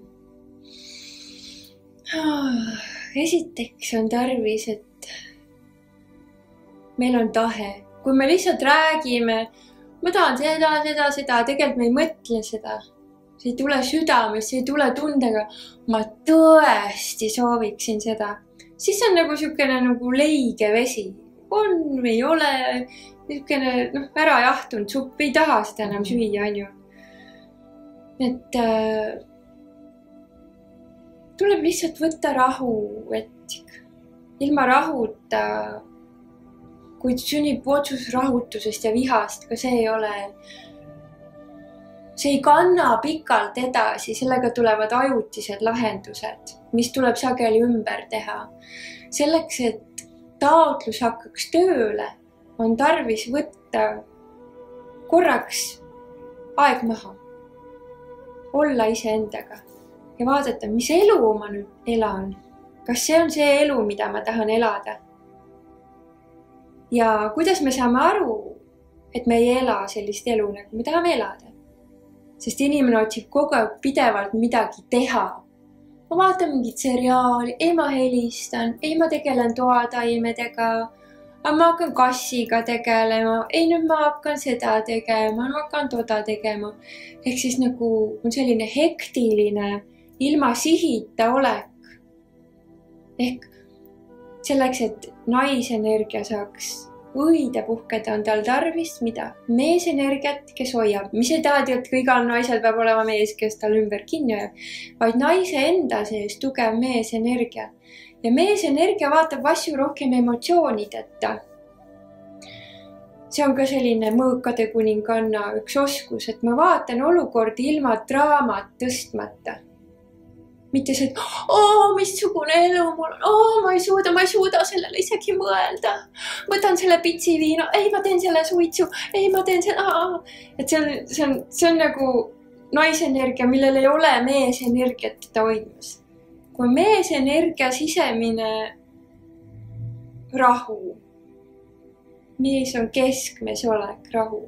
B: ah, esiteks on tarvis, et meil on tahe. Kui me lihtsalt räägime, ma tahan seda, seda, seda, tegelikult me ei mõtle seda. See ei tule südames, see ei tule tundega. Ma tõesti sooviksin seda. Siis on nagu siukene nagu leige vesi. On või ei ole. Siukene noh, ära jahtunud supp. Ei taha seda enam süüa, on ju. Et äh, tuleb lihtsalt võtta rahu. Et ilma rahuta, kui sünnib otsus rahutusest ja vihast, ka see ei ole... See ei kanna pikalt edasi, sellega tulevad ajutised lahendused, mis tuleb sageli ümber teha. Selleks, et taotlus hakkaks tööle, on tarvis võtta korraks aeg maha. Olla iseendaga ja vaadata, mis elu ma nüüd elan. Kas see on see elu, mida ma tahan elada? Ja kuidas me saame aru, et me ei ela sellist elu, nagu me tahame elada? Sest inimene otsib kogu aeg pidevalt midagi teha. Ma vaatan mingit seriaali, ei ma helistan, ei ma tegelen toataimedega, aga ma hakkan kassiga tegelema, ei nüüd ma hakkan seda tegema, ma hakkan toda tegema. Ehk siis nagu on selline hektiline, ilma sihita olek. Ehk selleks, et naisenergia saaks õide puhkeda, on tal tarvis mida? Meesenergiat, kes hoiab. Mis ei taha, et igal naisel peab olema mees, kes tal ümber kinni hoiab, vaid naise enda sees tugev meesenergia. Ja meesenergia vaatab asju rohkem emotsioonideta. See on ka selline mõõkade kuninganna üks oskus, et ma vaatan olukordi ilma draamat tõstmata. Mitte see, et oo, missugune elu mul on, oo, ma ei suuda, ma ei suuda sellele isegi mõelda. Võtan selle pitsi viina, ei, ma teen selle suitsu, ei, ma teen selle, aa. Et see on, see on, see on nagu naisenergia, millel ei ole meesenergiat teda hoidmas. Kui meesenergia sisemine rahu, mees on keskmes olek, rahu,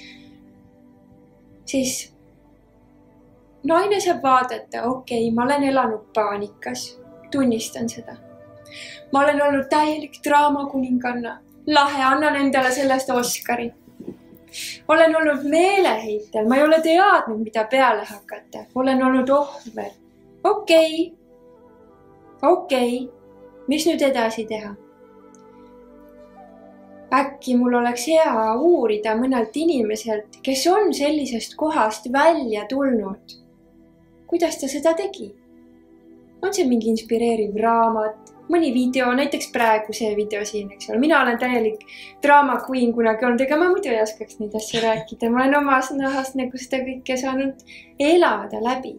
B: siis naine saab vaadata, okei, okay, ma olen elanud paanikas, tunnistan seda. Ma olen olnud täielik draamakuninganna, lahe, annan endale sellest Oscari. Olen olnud meeleheitel, ma ei ole teadnud, mida peale hakata. Olen olnud ohver. Okei, okay. okei, okay. Mis nüüd edasi teha? Äkki mul oleks hea uurida mõnelt inimeselt, kes on sellisest kohast välja tulnud. Kuidas ta seda tegi? On see mingi inspireeriv raamat, mõni video, näiteks praegu see video siin, eks ole. Mina olen täielik drama queen kunagi olnud, ega ma muidu ei oskaks neid asju rääkida. Ma olen omas nahast nagu seda kõike saanud elada läbi.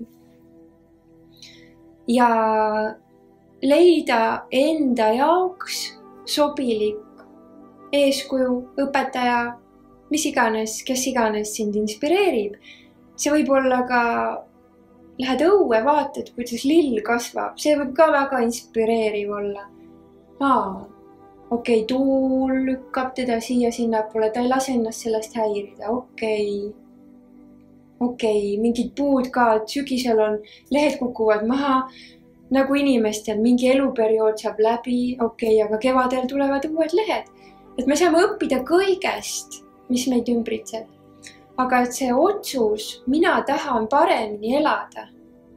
B: Ja leida enda jaoks sobilik eeskuju, õpetaja, mis iganes, kes iganes sind inspireerib. See võib olla ka lähed õue, vaatad, kuidas lill kasvab. See võib ka väga inspireeriv olla. Aa, okei, okay, tuul lükkab teda siia sinna poole, ta ei lase ennast sellest häirida. Okei, okay. okei, okay, mingid puud ka, et sügisel on, lehed kukuvad maha. nagu inimestel mingi eluperiood saab läbi, okei okay,, aga kevadel tulevad uued lehed. Et me saame õppida kõigest, mis meid ümbritseb. Aga et see otsus, mina tahan paremini elada,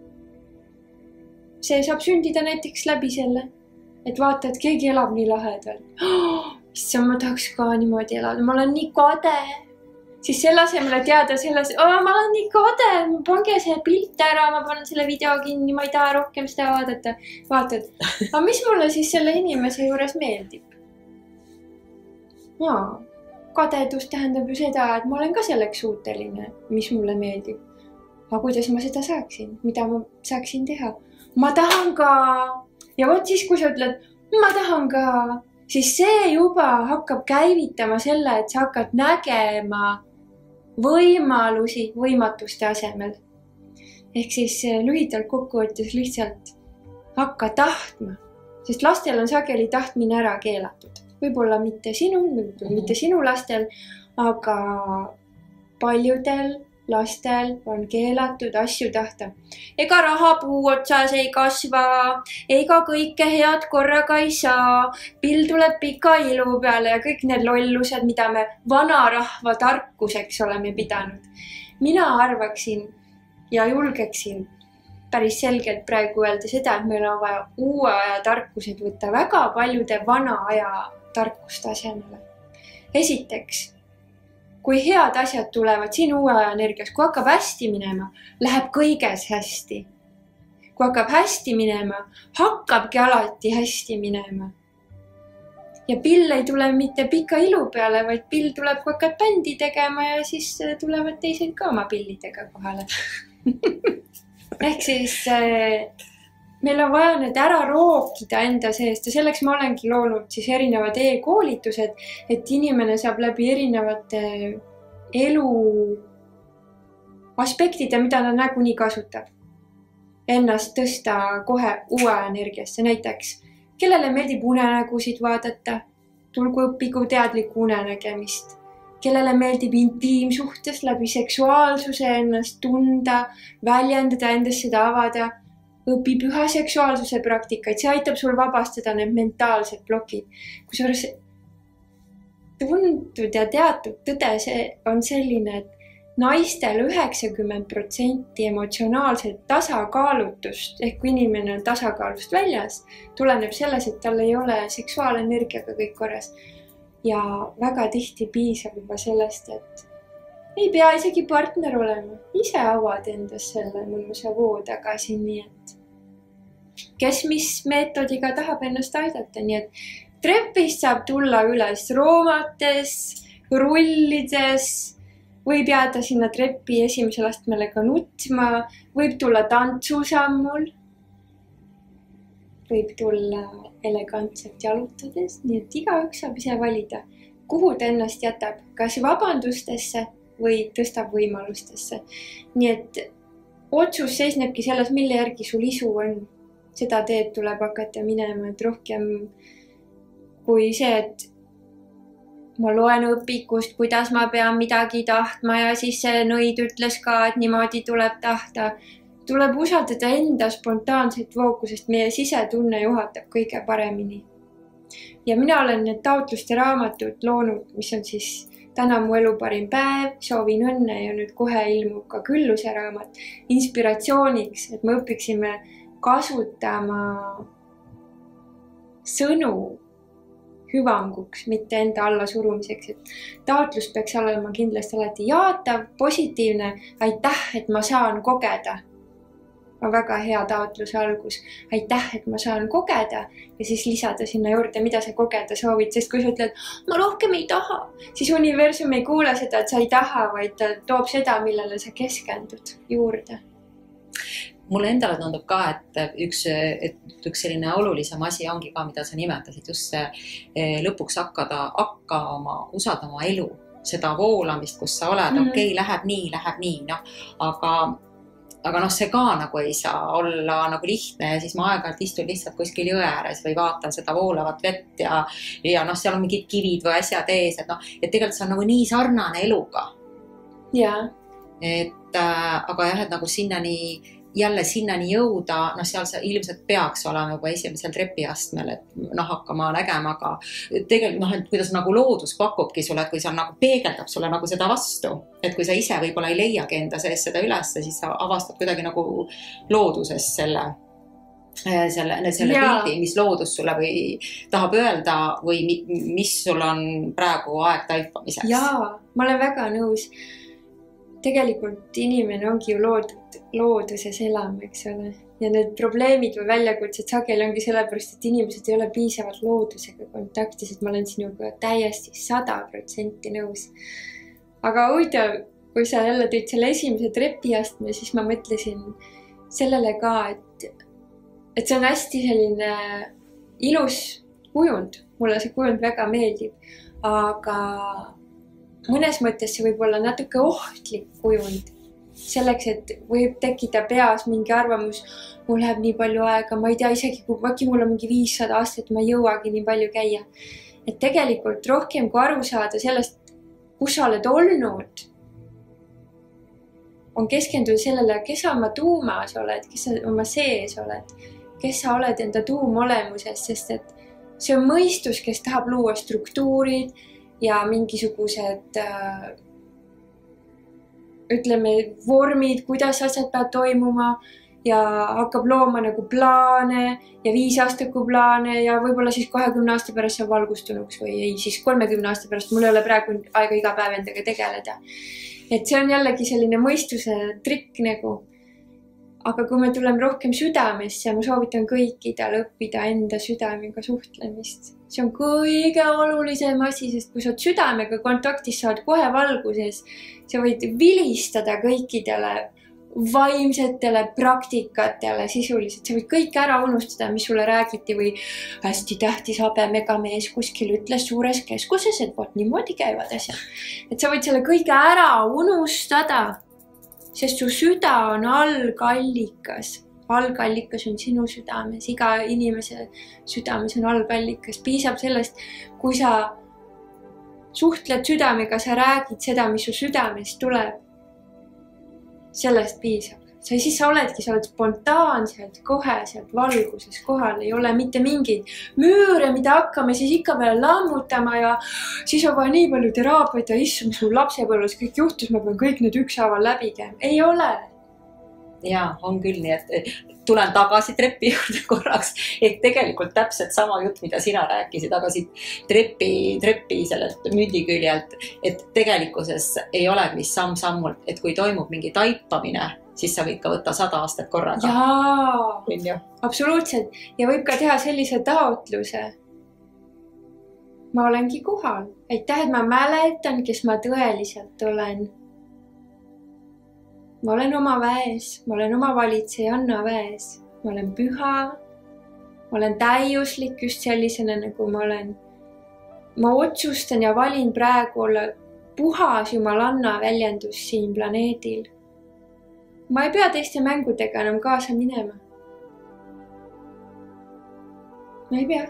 B: see saab sündida näiteks läbi selle, et vaata, et keegi elab nii lahedalt. Oh, issand, ma tahaks ka niimoodi elada, ma olen nii kade. Siis selle asemele teada selles, oh, ma olen nii kade, pange see pilt ära, ma panen selle video kinni, ma ei taha rohkem seda vaadata. Vaatad, aga mis mulle siis selle inimese juures meeldib? Jaa, kadedus tähendab ju seda, et ma olen ka selleks suuteline, mis mulle meeldib. Aga kuidas ma seda saaksin? Mida ma saaksin teha? Ma tahan ka... Ja vot siis, kui sa ütled, ma tahan ka... Siis see juba hakkab käivitama selle, et sa hakkad nägema võimalusi võimatuste asemel. Ehk siis lühidalt kokkuvõttes lihtsalt hakka tahtma. Sest lastel on sageli tahtmine ära keelatud. Võib-olla mitte sinu, võib-olla mitte sinu lastel, aga paljudel lastel on keelatud asju tahta. Ega raha puu otsas ei kasva, ega kõike head korraga ei saa, pill tuleb pika ilu peale ja kõik need lollused, mida me vanarahva tarkuseks oleme pidanud. Mina arvaksin ja julgeksin päris selgelt praegu öelda seda, et meil on vaja uue aja tarkused võtta väga paljude vana aja tarkuste asemele. Esiteks, kui head asjad tulevad siin uue aja energias, kui hakkab hästi minema, läheb kõiges hästi. Kui hakkab hästi minema, hakkabki alati hästi minema. Ja pill ei tule mitte pika ilu peale, vaid pill tuleb, kui hakkad bändi tegema ja siis tulevad teised ka oma pillidega kohale. Ehk siis meil on vaja need ära rookida enda seest ja selleks ma olengi loonud siis erinevad e-koolitused, et inimene saab läbi erinevate elu aspektide, mida ta nagunii kasutab, ennast tõsta kohe uue energiasse. Näiteks, kellele meeldib unenägusid vaadata, tulgu õpigu teadliku unenägemist. Kellele meeldib intiimsuhtes läbi seksuaalsuse ennast tunda, väljendada, endast seda avada, õpi püha seksuaalsuse praktikaid, see aitab sul vabastada need mentaalsed blokid. Kusjuures tuntud ja teatud tõde see on selline, et naistel üheksakümmend protsenti emotsionaalset tasakaalutust, ehk kui inimene on tasakaalust väljas, tuleneb selles, et tal ei ole seksuaalenergiaga kõik korras. Ja väga tihti piisab juba sellest, et ei pea isegi partner olema. Ise avad endas selle mõnusa voo tagasi, nii et kes mis meetodiga tahab ennast aidata. Nii et trepist saab tulla üles roomates, rullides, võib jääda sinna trepi esimesel astmele ka nutma, võib tulla tantsusammul, võib tulla elegantselt jalutades, nii et igaüks saab ise valida, kuhu ta ennast jätab, kas vabandustesse või tõstab võimalustesse. Nii et otsus seisnebki selles, mille järgi sul isu on. Seda teed tuleb hakata minema, et rohkem kui see, et ma loen õpikust, kuidas ma pean midagi tahtma ja siis see nõid ütles ka, et niimoodi tuleb tahta. Tuleb usaldada enda spontaanset voogu, sest meie sisetunne juhatab kõige paremini. Ja mina olen need taotluste raamatud loonud, mis on siis täna mu elu parim päev, soovin õnne ja nüüd kohe ilmub ka külluse raamat inspiratsiooniks, et me õpiksime kasutama sõnu hüvanguks, mitte enda alla surumiseks. Et taotlus peaks olema kindlasti alati jaatav, positiivne, aitäh, et ma saan kogeda. On väga hea taotluse algus. Aitäh, et ma saan kogeda ja siis lisada sinna juurde, mida sa kogeda soovid. Sest kui sa ütled, ma rohkem ei taha, siis universum ei kuule seda, et sa ei taha, vaid ta toob seda, millele sa keskendud juurde.
A: Mulle endale tundub ka, et üks, et üks selline olulisem asi ongi ka, mida sa nimetasid, just see lõpuks hakkada hakkama usaldama elu, seda voolamist, kus sa oled, mm-hmm. okei, okay, läheb nii, läheb nii, no, aga Aga noh, see ka nagu ei saa olla nagu lihtne ja siis ma aeg-ajalt istun lihtsalt kuskil jõe ääres või vaatan seda voolavat vett ja, ja noh, seal on mingid kivid või asjad ees, et noh, et tegelikult see on nagu nii sarnane eluga.
B: Yeah.
A: Et, äh, aga jah, et nagu sinnani jälle sinnani jõuda, noh, seal see ilmselt peaks olema juba esimesel trepiastmel, et noh, hakkama nägema, aga tegelikult noh, et kuidas nagu loodus pakubki sulle, et kui see nagu peegeldab sulle nagu seda vastu, et kui sa ise võib-olla ei leiagi enda sees seda üles, siis sa avastad kuidagi nagu looduses selle, selle, selle pildi, mis loodus sulle või tahab öelda või mis sul on praegu aeg taipamiseks.
B: Jaa, ma olen väga nõus. Tegelikult inimene ongi ju loodud looduses elama, eks ole. Ja need probleemid või väljakutsed sageli ongi sellepärast, et inimesed ei ole piisavalt loodusega kontaktis, et ma olen sinuga täiesti sada protsenti nõus. Aga huvitav, kui sa jälle tõid selle esimese trepiastme, siis ma mõtlesin sellele ka, et, et see on hästi selline ilus kujund. Mulle see kujund väga meeldib, aga mõnes mõttes see võib olla natuke ohtlik kujund. Selleks, et võib tekkida peas mingi arvamus, mul läheb nii palju aega, ma ei tea isegi, kui äkki mul on mingi viissada aastat, ma ei jõuagi nii palju käia. Et tegelikult rohkem kui aru saada sellest, kus sa oled olnud, on keskenduda sellele, kes sa oma tuumas oled, kes sa oma sees oled, kes sa oled enda tuumolemuses, sest et see on mõistus, kes tahab luua struktuurid, ja mingisugused äh, ütleme vormid, kuidas asjad peavad toimuma ja hakkab looma nagu plaane ja viisaastaku plaane ja võib-olla siis kahekümne aasta pärast saab valgustunuks või ei, siis kolmekümne aasta pärast mul ei ole praegu aega iga päev endaga tegeleda. Et see on jällegi selline mõistuse trikk nagu. Aga kui me tuleme rohkem südamesse, ma soovitan kõikidel õppida enda südamega suhtlemist. See on kõige olulisem asi, sest kui sa oled südamega kontaktis, sa oled kohe valguses, sa võid vilistada kõikidele vaimsetele praktikatele sisuliselt. Sa võid kõik ära unustada, mis sulle räägiti või hästi tähtis habemega mees kuskil ütles suures keskuses, et vot niimoodi käivad asjad. Et sa võid selle kõige ära unustada. Sest su süda on algallikas. Algallikas on sinu südames. Iga inimese südames on algallikas. Piisab sellest, kui sa suhtled südamega, sa räägid seda, mis su südames tuleb. Sellest piisab. Sa siis sa oledki, sa oled spontaanselt, kohe sealt valguses kohal. Ei ole mitte mingeid müüre, mida hakkame siis ikka veel lammutama ja siis on vaja nii palju teraapiaid ja issu, mis mul lapsepõlves kõik juhtus, ma pean kõik need ükshaaval läbi käima. Ei ole.
A: Jaa, on küll nii, et tulen tagasi trepi juurde korraks, et tegelikult täpselt sama jutt, mida sina rääkisid, aga siit trepi, trepi sellelt mündiküljelt, et tegelikkuses ei ole mis samm-sammult, et kui toimub mingi taipamine, siis sa võid ka võtta sada aastat korraga.
B: Jaa, absoluutselt. Ja võib ka teha sellise taotluse. Ma olengi kohal. Aitäh, et ma mäletan, kes ma tõeliselt olen. Ma olen oma väes, ma olen oma valitsejanna väes. Ma olen püha, ma olen täiuslik just sellisena, nagu ma olen. Ma otsustan ja valin praegu olla puhas jumalanna väljendus siin planeedil. Ma ei pea teiste mängudega enam kaasa minema. Ma ei pea.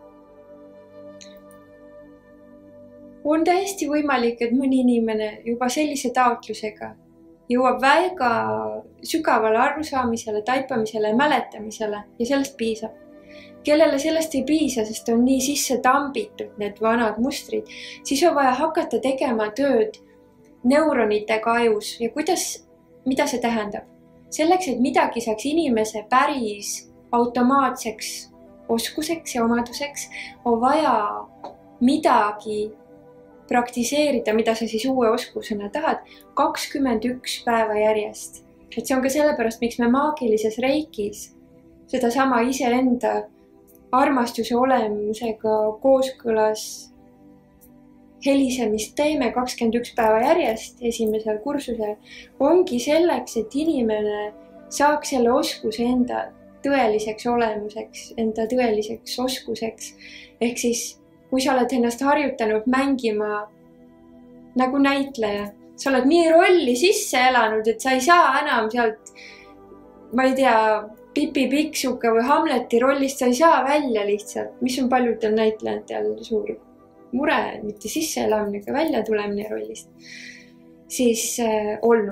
B: On täiesti võimalik, et mõni inimene juba sellise taotlusega jõuab väga sügavale arusaamisele, taipamisele ja mäletamisele ja sellest piisab. Kellele sellest ei piisa, sest on nii sisse tambitud need vanad mustrid, siis on vaja hakata tegema tööd neuronitega ajus ja kuidas mida see tähendab? Selleks, et midagi saaks inimese päris automaatseks oskuseks ja omaduseks, on vaja midagi praktiseerida, mida sa siis uue oskusena tahad, kakskümmend üks päeva järjest. Et see on ka sellepärast, miks me maagilises reikis seda sama iseenda armastuse olemusega kooskõlas helisemist teeme kakskümmend üks päeva järjest esimesel kursusel, ongi selleks, et inimene saaks selle oskuse enda tõeliseks olemuseks, enda tõeliseks oskuseks. Ehk siis, kui sa oled ennast harjutanud mängima nagu näitleja, sa oled nii rolli sisse elanud, et sa ei saa enam sealt, ma ei tea, Pipi Pikksuka või Hamleti rollist, sa ei saa välja lihtsalt, mis on paljudel näitlejatel suur mure, mitte sisse elamine, aga välja tulemine rollist, siis äh, olnud.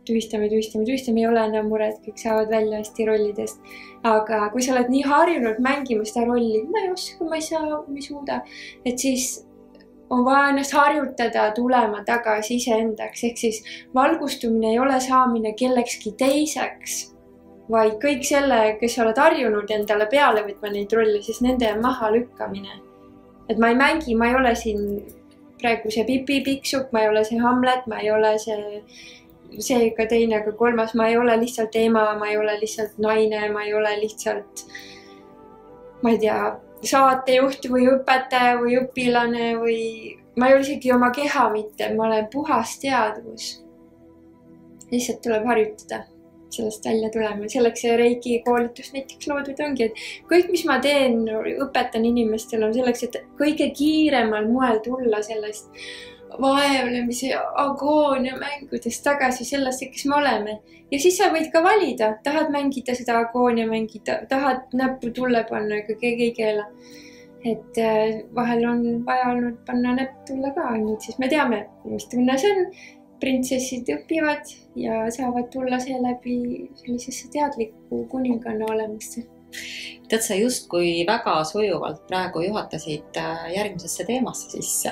B: tühistame, tühistame, tühistame, ei ole enam muret, kõik saavad välja hästi rollidest. Aga kui sa oled nii harjunud mängima seda rolli, ma ei oska, ma ei saa, ma ei suuda, et siis on vaja ennast harjutada tulema tagasi iseendaks, ehk siis valgustumine ei ole saamine kellekski teiseks, vaid kõik selle, kes oled harjunud endale peale võtma neid rolle, siis nende maha lükkamine. Et ma ei mängi, ma ei ole siin praegu see Pipi Pikksukk, ma ei ole see Hamlet, ma ei ole see, see ka teine, aga kolmas, ma ei ole lihtsalt ema, ma ei ole lihtsalt naine, ma ei ole lihtsalt, ma ei tea, saatejuht või õpetaja või õpilane või ma ei ole isegi oma keha mitte, ma olen puhas teadvus. Lihtsalt tuleb harjutada sellest välja tulema. Selleks see Reiki koolitus näiteks loodud ongi, et kõik, mis ma teen, õpetan inimestel on selleks, et kõige kiiremal moel tulla sellest vaevlemise ja agoonia mängudest tagasi sellesse, kes me oleme. Ja siis sa võid ka valida, tahad mängida seda agoonia mängida, tahad näppu tulle panna, ega keegi ei keela. Et vahel on vaja olnud panna näpp tulle ka, nüüd siis me teame, mis tunne see on. Printsessid õpivad ja saavad tulla seeläbi sellisesse teadliku kuninganna olemusse.
A: Tead, sa justkui väga sujuvalt praegu juhatasid järgmisesse teemasse sisse.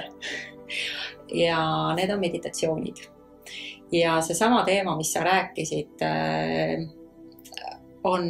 A: Ja need on meditatsioonid. Ja see sama teema, mis sa rääkisid, on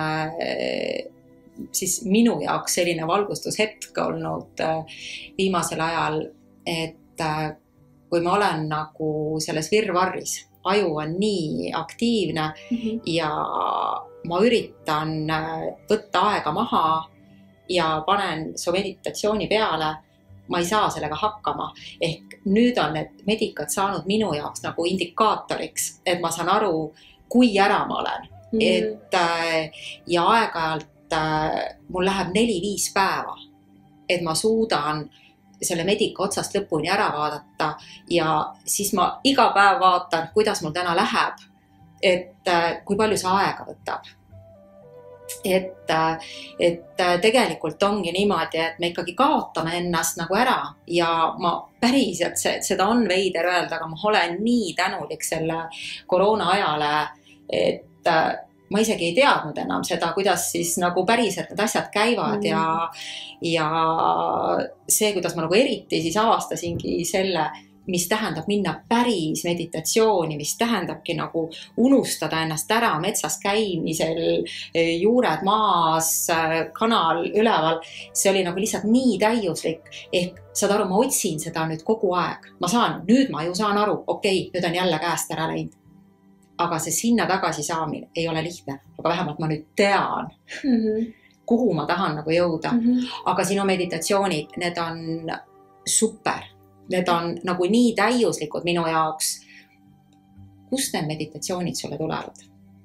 A: siis minu jaoks selline valgustushetk olnud viimasel ajal, et kui ma olen nagu selles virvarris, aju on nii aktiivne mm-hmm. ja ma üritan võtta aega maha ja panen su meditatsiooni peale, ma ei saa sellega hakkama. Ehk nüüd on need medikad saanud minu jaoks nagu indikaatoriks, et ma saan aru, kui ära ma olen. Mm-hmm. Et, ja aeg-ajalt mul läheb neli-viis päeva, et ma suudan selle medika otsast lõpuni ära vaadata ja siis ma iga päev vaatan, kuidas mul täna läheb, et kui palju see aega võtab. Et, et tegelikult ongi niimoodi, et me ikkagi kaotame ennast nagu ära ja ma päriselt, seda on veider öelda, aga ma olen nii tänulik selle koroona ajale, et ma isegi ei teadnud enam seda, kuidas siis nagu päriselt need asjad käivad mm. ja, ja see, kuidas ma nagu eriti siis avastasingi selle, mis tähendab minna päris meditatsiooni, mis tähendabki nagu unustada ennast ära metsas käimisel, juured maas, kanal üleval. See oli nagu lihtsalt nii täiuslik, ehk saad aru, ma otsin seda nüüd kogu aeg. Ma saan, nüüd ma ju saan aru, okei, nüüd on jälle käest ära läinud. Aga see sinna tagasi saamine ei ole lihtne, aga vähemalt ma nüüd tean, mm-hmm. kuhu ma tahan nagu jõuda. Mm-hmm. Aga sinu meditatsioonid, need on super. Need on nagu nii täiuslikud minu jaoks. Kust need meditatsioonid sulle tulevad?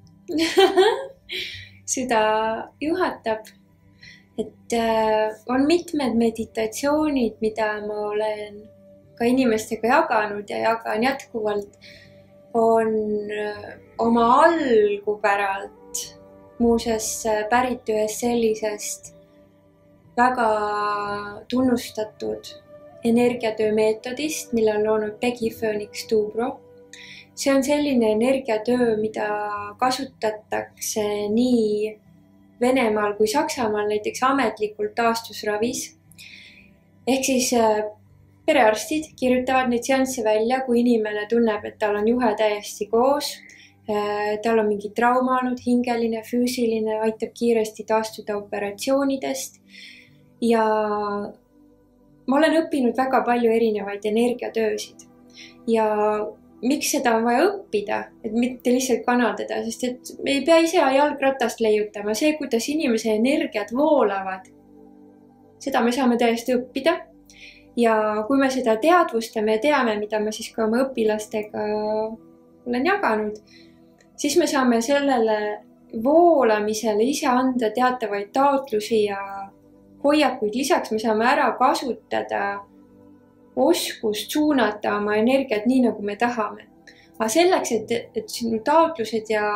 B: Süda juhatab, et on mitmed meditatsioonid, mida ma olen ka inimestega jaganud ja jagan jätkuvalt, on oma algupäralt muuseas pärit ühest sellisest väga tunnustatud energiatöö meetodist, mille on loonud Peggy Phoenix Dubro. See on selline energiatöö, mida kasutatakse nii Venemaal kui Saksamaal näiteks ametlikult taastusravis. Ehk siis perearstid kirjutavad neid seansse välja, kui inimene tunneb, et tal on juhe täiesti koos, tal on mingi trauma olnud, hingeline, füüsiline, aitab kiiresti taastuda operatsioonidest. Ja ma olen õppinud väga palju erinevaid energiatöösid. Ja miks seda on vaja õppida, et mitte lihtsalt kanaldada, sest et me ei pea ise jalgratast leiutama. See, kuidas inimese energiat voolavad, seda me saame täiesti õppida. Ja kui me seda teadvustame ja teame, mida ma siis ka oma õpilastega olen jaganud, siis me saame sellele voolamisele ise anda teatavaid taotlusi ja hoiakuid. Lisaks me saame ära kasutada oskust suunata oma energiat nii, nagu me tahame. Aga selleks, et, et sinu taotlused ja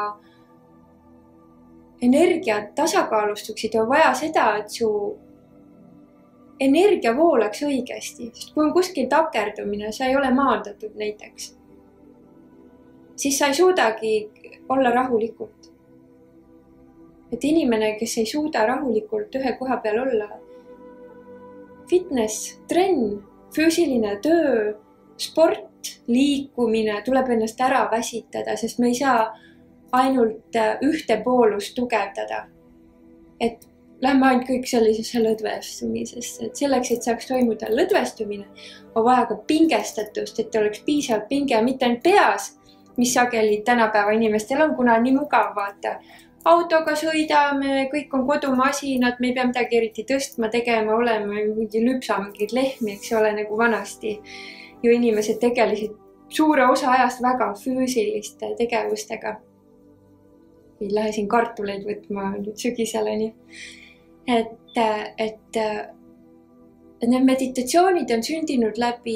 B: energiat tasakaalustuksid, on vaja seda, et su energia voolaks õigesti, sest kui on kuskil takerdumine, sa ei ole maandatud näiteks, siis sa ei suudagi olla rahulikult. Et inimene, kes ei suuda rahulikult ühe koha peal olla, fitness, trenn, füüsiline töö, sport, liikumine tuleb ennast ära väsitada, sest me ei saa ainult ühte poolust tugevdada. Et lähme ainult kõik sellisesse lõdvestumisesse, et selleks, et saaks toimuda lõdvestumine, on vaja ka pingestatust, et oleks piisavalt pinge, mitte ainult peas, mis sageli tänapäeva inimestel on, kuna on nii mugav vaata. Autoga sõidame, kõik on kodumasinad, me ei pea midagi eriti tõstma, tegema, olema, mingi lüpsamingid lehmi, eks ole, nagu vanasti. Ju inimesed tegelesid suure osa ajast väga füüsiliste tegevustega. Ei lähe siin kartuleid võtma nüüd sügiseleni. Et, et, et need meditatsioonid on sündinud läbi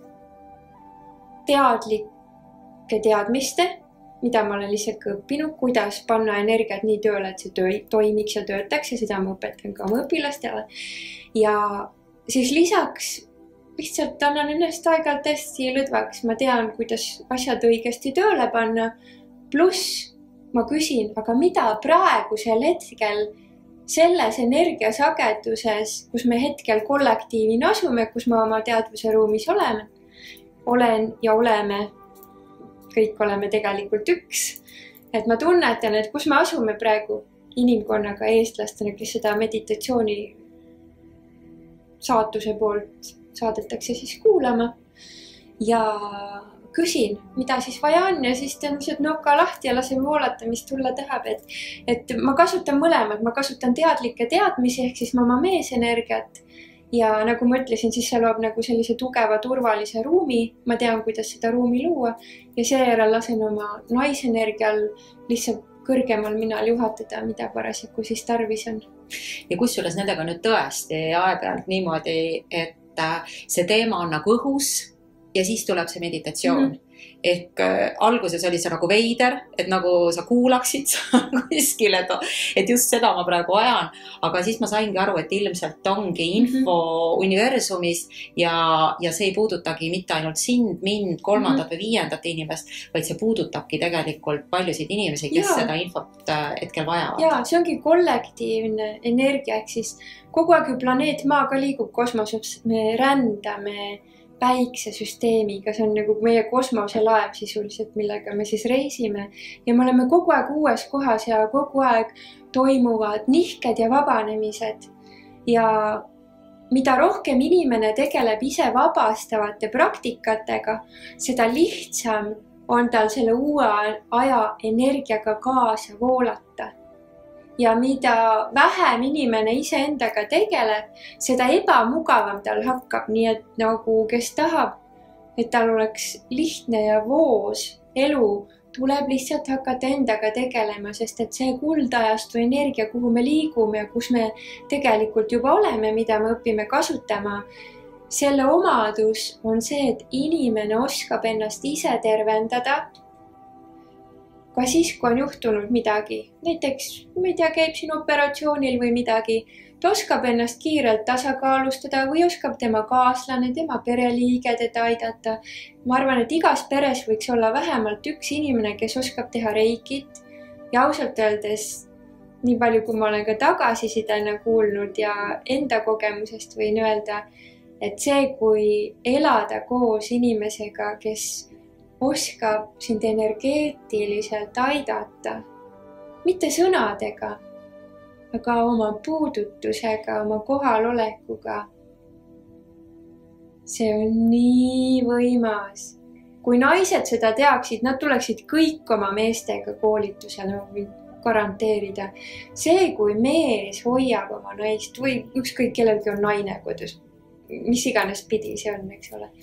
B: teadlike teadmiste, mida ma olen lihtsalt õppinud, kuidas panna energiat nii tööle, et see töö toimiks ja töötaks ja seda ma õpetan ka oma õpilastele. Ja siis lisaks lihtsalt annan ennast aeg-ajalt hästi lõdvaks. Ma tean, kuidas asjad õigesti tööle panna. Pluss ma küsin, aga mida praegusel hetkel selles energiasageduses, kus me hetkel kollektiivina asume, kus me oma teadvuse ruumis oleme, olen ja oleme, kõik oleme tegelikult üks. Et ma tunnetan, et kus me asume praegu inimkonnaga eestlastena, kes seda meditatsiooni saatuse poolt saadetakse siis kuulama ja küsin, mida siis vaja on ja siis teen lihtsalt noka lahti ja lasen voolata, mis tulla tahab. Et, et ma kasutan mõlemad, ma kasutan teadlikke teadmisi ehk siis oma meesenergiat ja nagu ma ütlesin, siis see loob nagu sellise tugeva turvalise ruumi. Ma tean, kuidas seda ruumi luua ja seejärel lasen oma naisenergial lihtsalt kõrgemal minal juhatada, mida parasjaku siis tarvis on.
A: Ja kusjuures nendega nüüd tõesti aeg-ajalt niimoodi, et see teema on nagu õhus ja siis tuleb see meditatsioon. Mm-hmm. Ehk äh, alguses oli see nagu veider, et nagu sa kuulaksid kuskil, et, et just seda ma praegu ajan. Aga siis ma saingi aru, et ilmselt ongi info mm-hmm. universumis ja, ja see ei puudutagi mitte ainult sind, mind, kolmandat mm-hmm. või viiendat inimest, vaid see puudutabki tegelikult paljusid inimesi, kes ja. Seda infot äh, hetkel vajavad.
B: Ja, see ongi kollektiivne energia, ehk siis kogu aeg planeet Maa ka liigub kosmoses, me rändame päiksesüsteemiga, see on nagu meie kosmoselaev sisuliselt, millega me siis reisime ja me oleme kogu aeg uues kohas ja kogu aeg toimuvad nihked ja vabanemised ja mida rohkem inimene tegeleb ise vabastavate praktikatega, seda lihtsam on tal selle uue aja energiaga kaasa voolata. Ja mida vähem inimene iseendaga tegeleb, seda ebamugavam tal hakkab, nii et nagu kes tahab, et tal oleks lihtne ja voos elu, tuleb lihtsalt hakata endaga tegelema, sest et see kuldajastu energia, kuhu me liigume ja kus me tegelikult juba oleme, mida me õpime kasutama, selle omadus on see, et inimene oskab ennast ise tervendada, ka siis, kui on juhtunud midagi, näiteks, ma ei tea, käib siin operatsioonil või midagi, ta oskab ennast kiirelt tasakaalustada või oskab tema kaaslane, tema pereliige teda aidata. Ma arvan, et igas peres võiks olla vähemalt üks inimene, kes oskab teha reikit ja ausalt öeldes, nii palju kui ma olen ka tagasisidena kuulnud ja enda kogemusest võin öelda, et see, kui elada koos inimesega, kes oskab sind energeetiliselt aidata, mitte sõnadega, aga oma puudutusega, oma kohalolekuga. See on nii võimas. Kui naised seda teaksid, nad tuleksid kõik oma meestega koolitusele, ma võin garanteerida. See, kui mees hoiab oma naist või ükskõik kellelgi on naine kodus, mis iganes pidi see on, eks ole.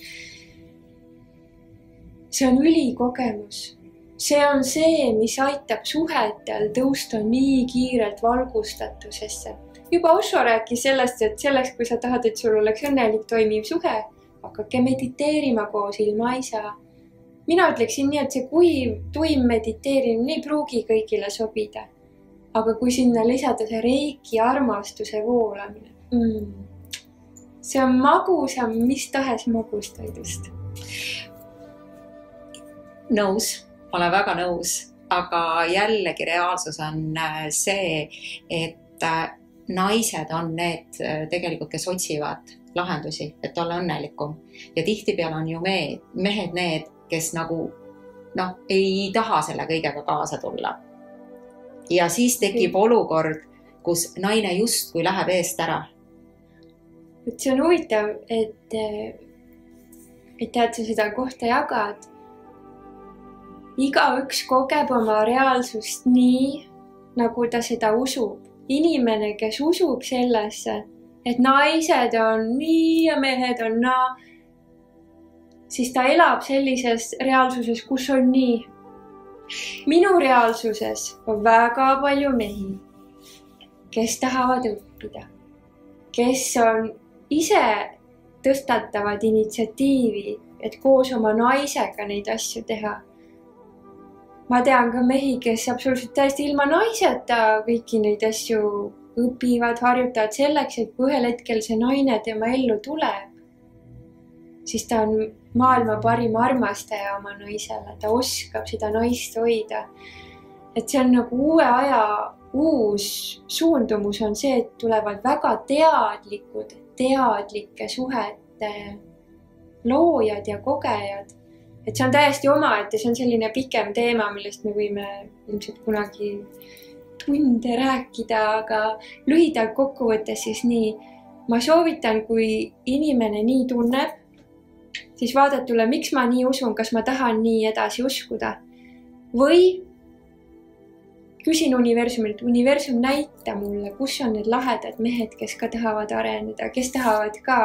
B: See on ülikogemus. See on see, mis aitab suhetel tõusta nii kiirelt valgustatusesse. Juba Osho rääkis sellest, et selleks, kui sa tahad, et sul oleks õnnelik toimiv suhe, hakake mediteerima koos, ilma ei saa. Mina ütleksin nii, et see kuiv, tuim mediteerimine ei pruugi kõigile sobida. Aga kui sinna lisada see reiki armastuse voolamine, mm, see on magusam mis tahes magustoidust.
A: Nõus, ma olen väga nõus, aga jällegi reaalsus on see, et naised on need tegelikult, kes otsivad lahendusi, et olla õnnelikum. Ja tihtipeale on ju mehed, mehed need, kes nagu noh, ei taha selle kõigega kaasa tulla. Ja siis tekib olukord, kus naine just kui läheb eest ära.
B: See on huvitav, et, et tead, sa seda kohta jagad. Igaüks kogeb oma reaalsust nii, nagu ta seda usub. Inimene, kes usub sellesse, et naised on nii ja mehed on naa, siis ta elab sellises reaalsuses, kus on nii. Minu reaalsuses on väga palju mehi, kes tahavad õppida, kes on ise tõstatavad initsiatiivi, et koos oma naisega neid asju teha. Ma tean ka mehi, kes absoluutselt täiesti ilma naiseta kõiki neid asju õpivad, harjutavad selleks, et kui ühel hetkel see naine tema ellu tuleb, siis ta on maailma parim armastaja oma naisele, ta oskab seda naist hoida. Et see on nagu uue aja uus suundumus on see, et tulevad väga teadlikud, teadlike suhete loojad ja kogejad. Et see on täiesti oma, et see on selline pikem teema, millest me võime ilmselt kunagi tunde rääkida, aga lühidalt kokkuvõttes siis nii. Ma soovitan, kui inimene nii tunneb, siis vaadata üle, miks ma nii usun, kas ma tahan nii edasi uskuda. Või küsin universumilt, universum näita mulle, kus on need lahedad mehed, kes ka tahavad areneda, kes tahavad ka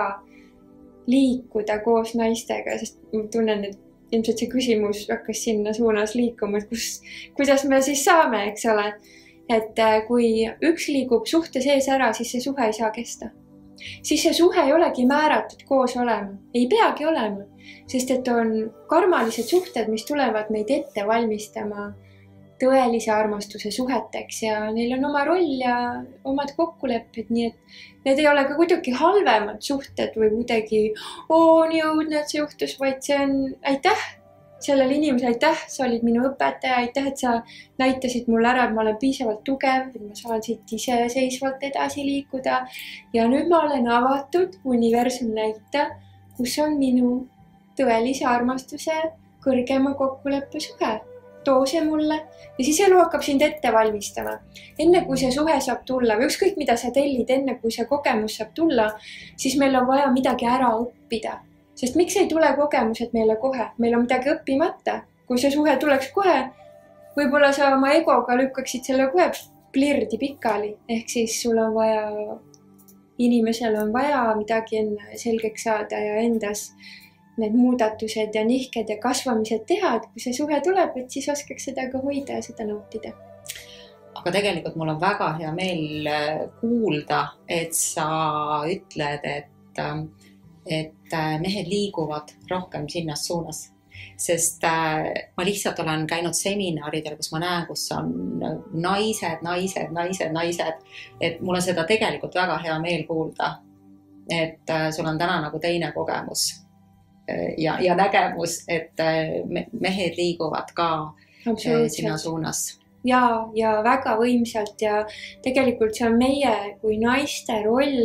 B: liikuda koos naistega, sest ma tunnen, et ilmselt see küsimus hakkas sinna suunas liikuma, et kus, kuidas me siis saame, eks ole. Et kui üks liigub suhte sees ära, siis see suhe ei saa kesta. Siis see suhe ei olegi määratud koos olema. Ei peagi olema, sest et on karmalised suhted, mis tulevad meid ette valmistama tõelise armastuse suheteks ja neil on oma roll ja omad kokkulepped, nii et need ei ole ka kuidagi halvemad suhted või kuidagi oo, nii õudne, et see juhtus, vaid see on aitäh sellele inimesele, aitäh, sa olid minu õpetaja, aitäh, et sa näitasid mulle ära, et ma olen piisavalt tugev, et ma saan siit iseseisvalt edasi liikuda ja nüüd ma olen avatud, universum näita, kus on minu tõelise armastuse kõrgema kokkuleppe suhe. Too see mulle ja siis elu hakkab sind ette valmistama. Enne kui see suhe saab tulla või ükskõik mida sa tellid, enne kui see kogemus saab tulla, siis meil on vaja midagi ära õppida. Sest miks ei tule kogemused meile kohe? Meil on midagi õppimata. Kui see suhe tuleks kohe, võib-olla sa oma egoga lükkaksid selle kohe plirdi pikali. Ehk siis sul on vaja, inimesel on vaja midagi enne selgeks saada ja endas need muudatused ja nihked ja kasvamised teha, et kui see suhe tuleb, et siis oskaks seda ka hoida ja seda nautida.
A: Aga tegelikult mul on väga hea meel kuulda, et sa ütled, et, et mehed liiguvad rohkem sinnas suunas. Sest ma lihtsalt olen käinud seminaridel, kus ma näen, kus on naised, naised, naised, naised. Et mul on seda tegelikult väga hea meel kuulda, et sul on täna nagu teine kogemus. Ja, ja nägemus, et mehed liiguvad ka sinna suunas.
B: Ja, ja väga võimsalt ja tegelikult see on meie kui naiste roll.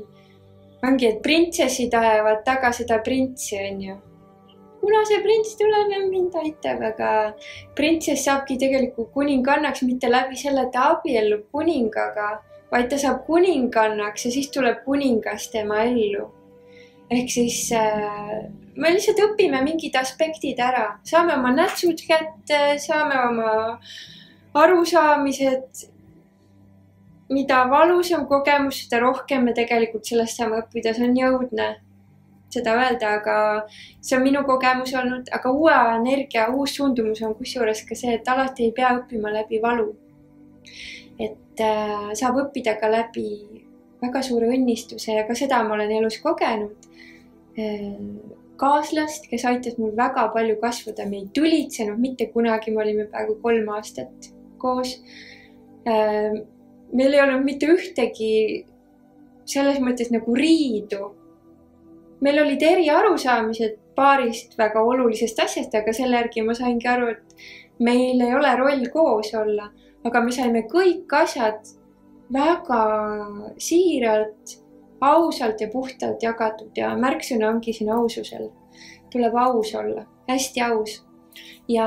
B: Ongi, et printsessid ajavad taga seda printsi, on ju. Kuna see prints tuleb ja mind aitab, aga printsess saabki tegelikult kuningannaks mitte läbi selle, et ta abiellub kuningaga, vaid ta saab kuningannaks ja siis tuleb kuningas tema ellu. Ehk siis äh, me lihtsalt õpime mingid aspektid ära. Saame oma nätsud kätte, saame oma arusaamised, mida valusam kogemus, seda rohkem me tegelikult sellest saame õppida. See on jõudne seda öelda, aga see on minu kogemus olnud. Aga uue energia, uus suundumus on kusjuures ka see, et alati ei pea õppima läbi valu. Et äh, saab õppida ka läbi väga suure õnnistuse ja ka seda ma olen elus kogenud. Kaaslast, kes aitas mul väga palju kasvada, me ei tülitsenud mitte kunagi, me olime praegu kolm aastat koos. Meil ei olnud mitte ühtegi selles mõttes nagu riidu. Meil olid eri arusaamised paarist väga olulisest asjast, aga selle järgi ma saingi aru, et meil ei ole roll koos olla, aga me saime kõik asjad väga siiralt, ausalt ja puhtalt jagatud ja märksõna ongi siin aususel. Tuleb aus olla, hästi aus. Ja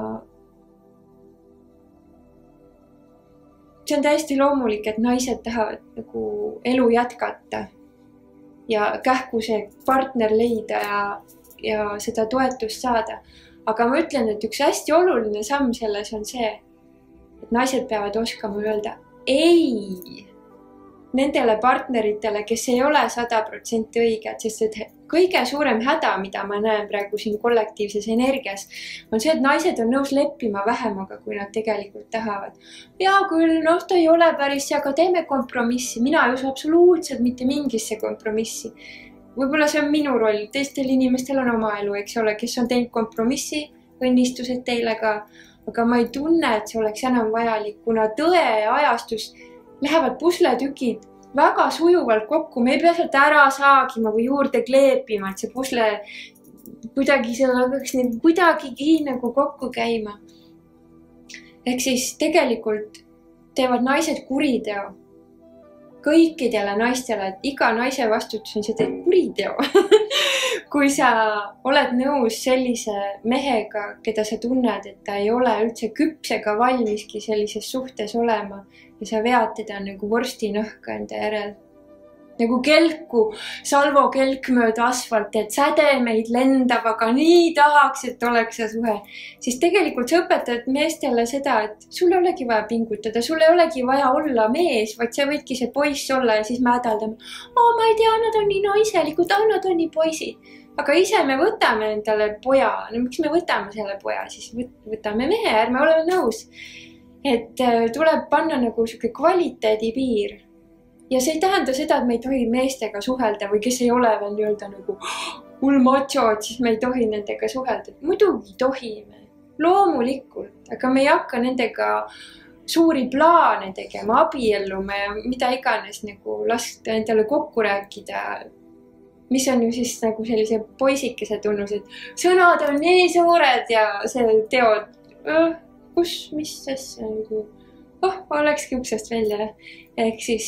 B: see on täiesti loomulik, et naised tahavad nagu elu jätkata ja kähku see partner leida ja, ja seda toetust saada. Aga ma ütlen, et üks hästi oluline samm selles on see, et naised peavad oskama öelda ei nendele partneritele, kes ei ole sada protsenti õiged, sest et kõige suurem häda, mida ma näen praegu siin kollektiivses energias, on see, et naised on nõus leppima vähemaga, kui nad tegelikult tahavad. Ja küll, noh, ta ei ole päris, aga teeme kompromissi. Mina ei usu absoluutselt mitte mingisse kompromissi. Võib-olla see on minu roll. Teistel inimestel on oma elu, eks ole, kes on teinud kompromissi, õnnistused teile ka. Aga ma ei tunne, et see oleks enam vajalik, kuna tõe ja ajastus lähevad pusletükid väga sujuvalt kokku. Me ei pea sealt ära saagima või juurde kleepima, et see pusle kuidagi selle peaks kuidagigi nagu kokku käima. Ehk siis tegelikult teevad naised kuriteo kõikidele naistele, et iga naise vastutus on see teed kuriteo. Kui sa oled nõus sellise mehega, keda sa tunned, et ta ei ole üldse küps ega valmiski sellises suhtes olema ja sa vead teda nagu vorstinõhka enda järel. Nagu kelku, salvo kelk mööda asfalt, et sädemeid lendab, aga nii tahaks, et oleks see suhe. Siis tegelikult sa õpetad meestele seda, et sul ei olegi vaja pingutada, sul ei olegi vaja olla mees, vaid sa võidki see poiss olla ja siis me hädaldame. Oh, ma ei tea, nad on nii naiselikud, ah, nad on nii poisid. Aga ise me võtame endale poja. No, miks me võtame selle poja? Siis võtame mehe, ärme oleme nõus. Et tuleb panna nagu siuke kvaliteedi piir. Ja see ei tähenda seda, et me ei tohi meestega suhelda või kes ei ole veel nii-öelda nagu hull macho, et siis me ei tohi nendega suhelda. Muidugi tohime, loomulikult, aga me ei hakka nendega suuri plaane tegema, abiellume ja mida iganes nagu lasta endale kokku rääkida, mis on ju siis nagu sellise poisikese tunnus, et sõnad on nii suured ja see teod, kus, mis asja nagu... Oh, olekski uksest välja. Ehk siis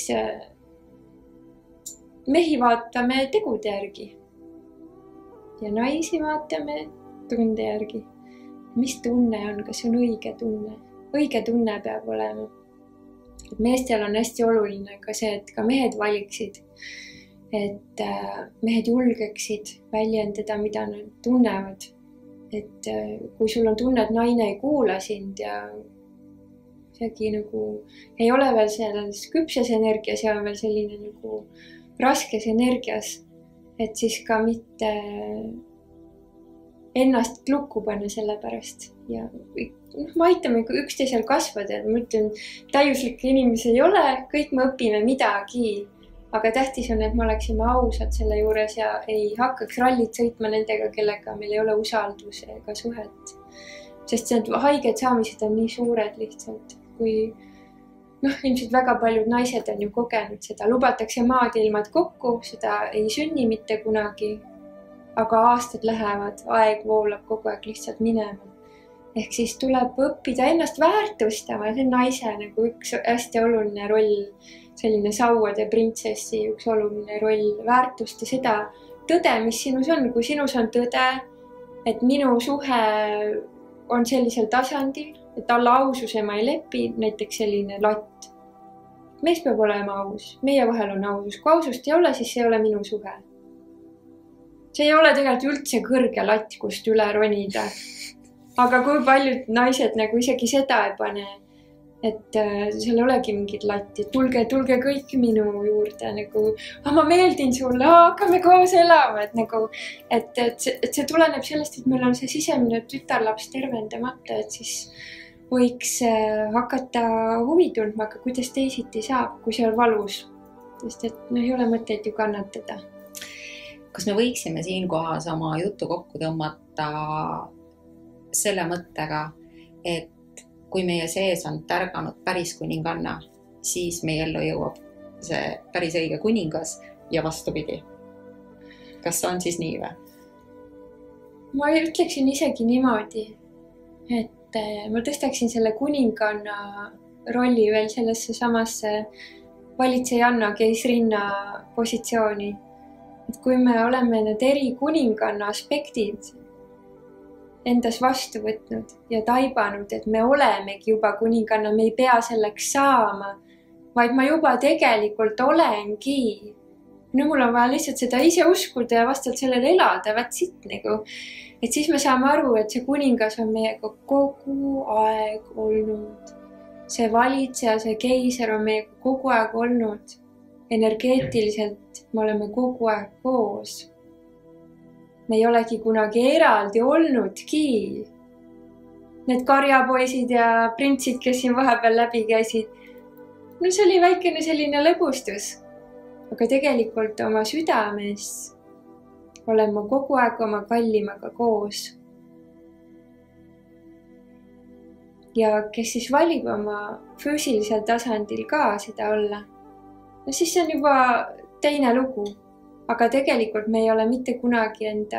B: mehi vaatame tegude järgi ja naisi vaatame tunde järgi. Mis tunne on, kas on õige tunne? Õige tunne peab olema. Et meestel on hästi oluline ka see, et ka mehed valiksid, et mehed julgeksid väljendada, mida nad tunnevad. Et kui sul on tunne, et naine ei kuula sind ja seegi nagu ei ole veel selles küpses energias ja on veel selline nagu raskes energias, et siis ka mitte ennast lukku panna selle pärast. Ja noh, me aitame üksteisel kasvada, et ma ütlen, täiuslikke inimesi ei ole, kõik me õpime midagi, aga tähtis on, et me oleksime ausad selle juures ja ei hakkaks rallit sõitma nendega, kellega meil ei ole usaldus ega suhet. Sest see haiged saamised on nii suured lihtsalt. Kui noh, ilmselt väga paljud naised on ju kogenud seda, lubatakse maad ilmad kokku, seda ei sünni mitte kunagi, aga aastad lähevad, aeg voolab kogu aeg lihtsalt minema. Ehk siis tuleb õppida ennast väärtustama, see on naise nagu üks hästi oluline roll, selline sauade printsessi üks oluline roll, väärtusta seda tõde, mis sinus on, kui sinus on tõde, et minu suhe on sellisel tasandil, et alla aususe ma ei lepi, näiteks selline latt. Mees peab olema aus, meie vahel on ausus. Kui ausust ei ole, siis see ei ole minu suhe. See ei ole tegelikult üldse kõrge latt, kust üle ronida. Aga kui paljud naised nagu isegi seda ei pane, et seal olegi mingid latti, et tulge, tulge kõik minu juurde, nagu, ma meeldin sulle, hakkame koos elama, et nagu, et, et, see, et see tuleneb sellest, et meil on see sisemine tütarlaps tervendamata, et siis võiks hakata huvi tundma, aga kuidas teisiti saab, kui see on valus, sest et no, ei ole mõtet ju kannatada.
A: Kas me võiksime siin kohas oma jutu kokku tõmmata selle mõttega, et kui meie sees on tärganud päris kuninganna, siis meie ellu jõuab see päris õige kuningas ja vastupidi. Kas on siis nii või?
B: Ma ütleksin isegi niimoodi, et et ma tõstaksin selle kuninganna rolli veel sellesse samasse valitsejanna keisrinna positsiooni. Et kui me oleme need eri kuninganna aspektid endas vastu võtnud ja taibanud, et me olemegi juba kuninganna, me ei pea selleks saama, vaid ma juba tegelikult olengi. No mul on vaja lihtsalt seda ise uskuda ja vastavalt sellele elada, that's it nagu. Et siis me saame aru, et see kuningas on meiega kogu aeg olnud. See valitseja, see keiser on meiega kogu aeg olnud. Energeetiliselt me oleme kogu aeg koos. Me ei olegi kunagi eraldi olnudki. Need karjapoisid ja printsid, kes siin vahepeal läbi käisid, no see oli väikene selline lõbustus. Aga tegelikult oma südames olen ma kogu aeg oma kallimaga koos. Ja kes siis valib oma füüsilisel tasandil ka seda olla, no siis see on juba teine lugu. Aga tegelikult me ei ole mitte kunagi enda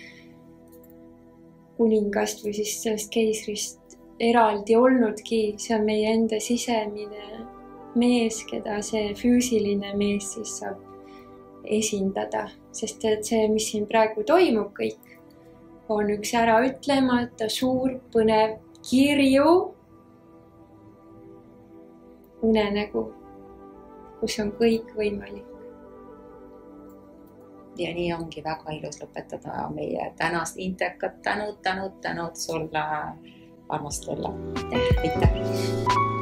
B: kuningast või siis sellest keisrist eraldi olnudki. See on meie enda sisemine mees, keda see füüsiline mees siis saab esindada. Sest et see, mis siin praegu toimub kõik, on üks äraütlemata suur põnev kirju unenägu, kus on kõik võimalik.
A: Ja nii ongi väga ilus lõpetada meie tänast intekat. Tänud, tänud, tänud sulle, armas Stella.
B: Aitäh!
A: Aitäh!